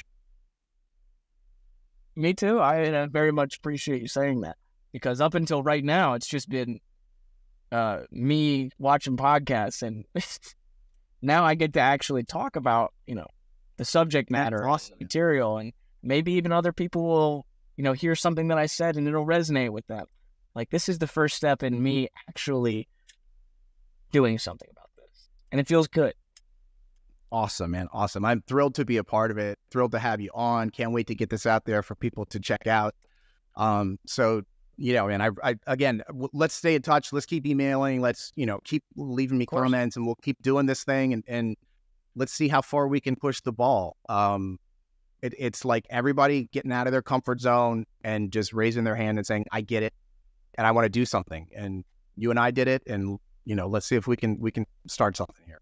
Me too. I uh, very much appreciate you saying that, because up until right now, it's just been uh, me watching podcasts, and now I get to actually talk about, you know, the subject matter, awesome. material, and maybe even other people will, you know, hear something that I said and it'll resonate with them. Like, this is the first step in me actually doing something about this, and it feels good. Awesome, man. Awesome. I'm thrilled to be a part of it. Thrilled to have you on. Can't wait to get this out there for people to check out. Um, so, you know, and I, I, again, w- let's stay in touch. Let's keep emailing. Let's, you know, keep leaving me comments, and we'll keep doing this thing, and, and let's see how far we can push the ball. Um, it, it's like everybody getting out of their comfort zone and just raising their hand and saying, I get it, and I want to do something. And you and I did it, and, you know, let's see if we can, we can start something here.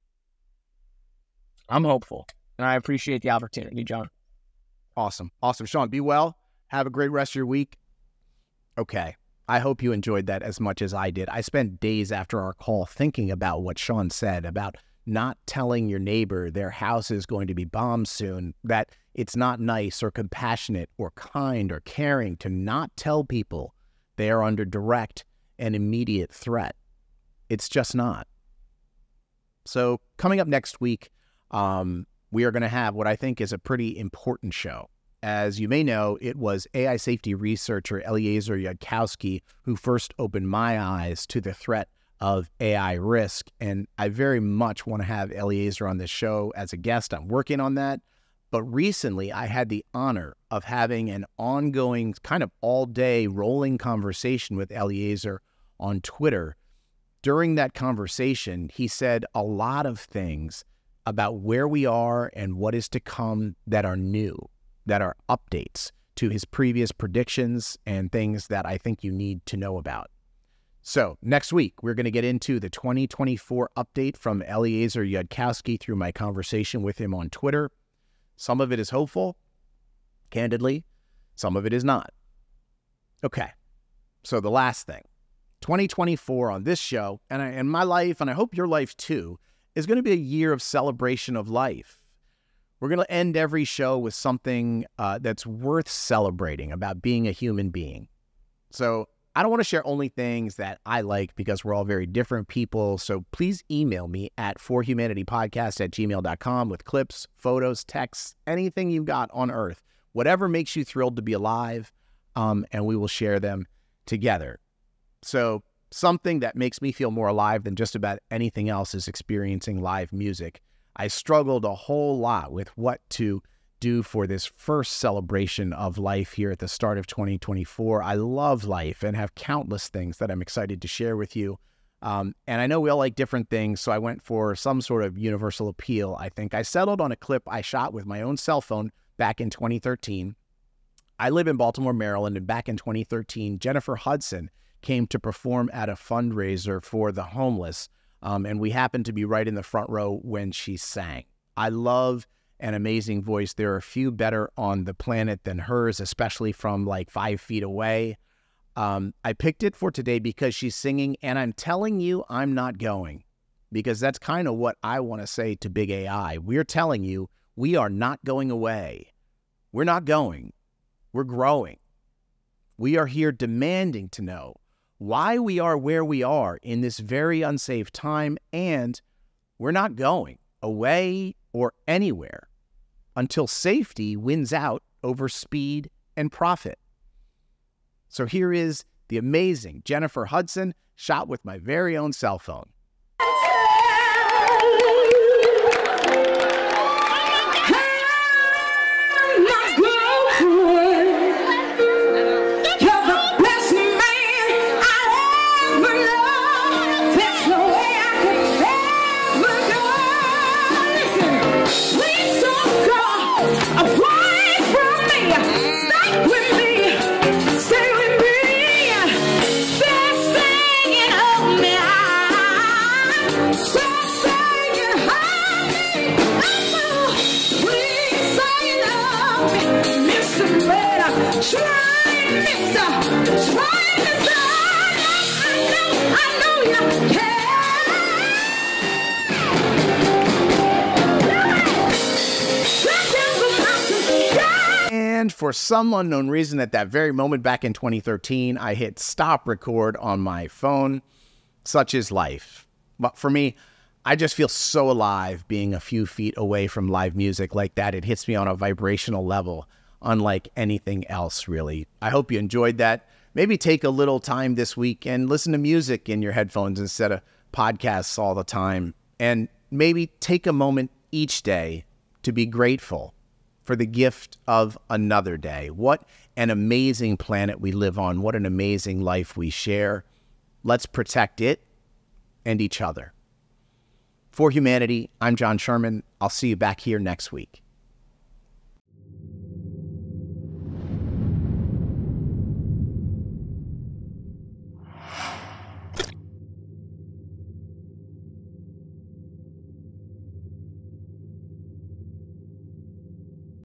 I'm hopeful, and I appreciate the opportunity, John. Awesome. Awesome. Sean, be well. Have a great rest of your week. Okay. I hope you enjoyed that as much as I did. I spent days after our call thinking about what Sean said about not telling your neighbor their house is going to be bombed soon, that it's not nice or compassionate or kind or caring to not tell people they are under direct and immediate threat. It's just not. So coming up next week, Um, we are going to have what I think is a pretty important show. As you may know, it was A I safety researcher Eliezer Yudkowsky who first opened my eyes to the threat of A I risk, and I very much want to have Eliezer on this show as a guest. I'm working on that, but recently I had the honor of having an ongoing kind of all-day rolling conversation with Eliezer on Twitter. During that conversation, he said a lot of things about where we are and what is to come that are new, that are updates to his previous predictions and things that I think you need to know about. So next week, we're going to get into the twenty twenty-four update from Eliezer Yudkowsky through my conversation with him on Twitter. Some of it is hopeful, candidly. Some of it is not. Okay, so the last thing. twenty twenty-four on this show, and I, in my life, and I hope your life too, is going to be a year of celebration of life. We're going to end every show with something uh, that's worth celebrating about being a human being. So I don't want to share only things that I like, because we're all very different people. So please email me at for humanity podcast at gmail dot com with clips, photos, texts, anything you've got on earth, whatever makes you thrilled to be alive, um, and we will share them together. So something that makes me feel more alive than just about anything else is experiencing live music. I struggled a whole lot with what to do for this first celebration of life here at the start of twenty twenty-four. I love life and have countless things that I'm excited to share with you. Um, and I know we all like different things, so I went for some sort of universal appeal. I think I settled on a clip I shot with my own cell phone back in twenty thirteen. I live in Baltimore, Maryland, and back in twenty thirteen, Jennifer Hudson came to perform at a fundraiser for the homeless, um, and we happened to be right in the front row when she sang. I love an amazing voice. There are a few better on the planet than hers, especially from like five feet away. Um, I picked it for today because she's singing, and I'm telling you, I'm not going, because that's kind of what I want to say to big A I. We're telling you, we are not going away. We're not going. We're growing. We are here demanding to know why we are where we are in this very unsafe time, and we're not going away or anywhere until safety wins out over speed and profit. So here is the amazing Jennifer Hudson, shot with my very own cell phone. And for some unknown reason, at that very moment back in twenty thirteen, I hit stop record on my phone. Such is life. But for me, I just feel so alive being a few feet away from live music like that. It hits me on a vibrational level, unlike anything else, really. I hope you enjoyed that. Maybe take a little time this week and listen to music in your headphones instead of podcasts all the time. And maybe take a moment each day to be grateful for the gift of another day. What an amazing planet we live on. What an amazing life we share. Let's protect it and each other. For Humanity, I'm John Sherman. I'll see you back here next week.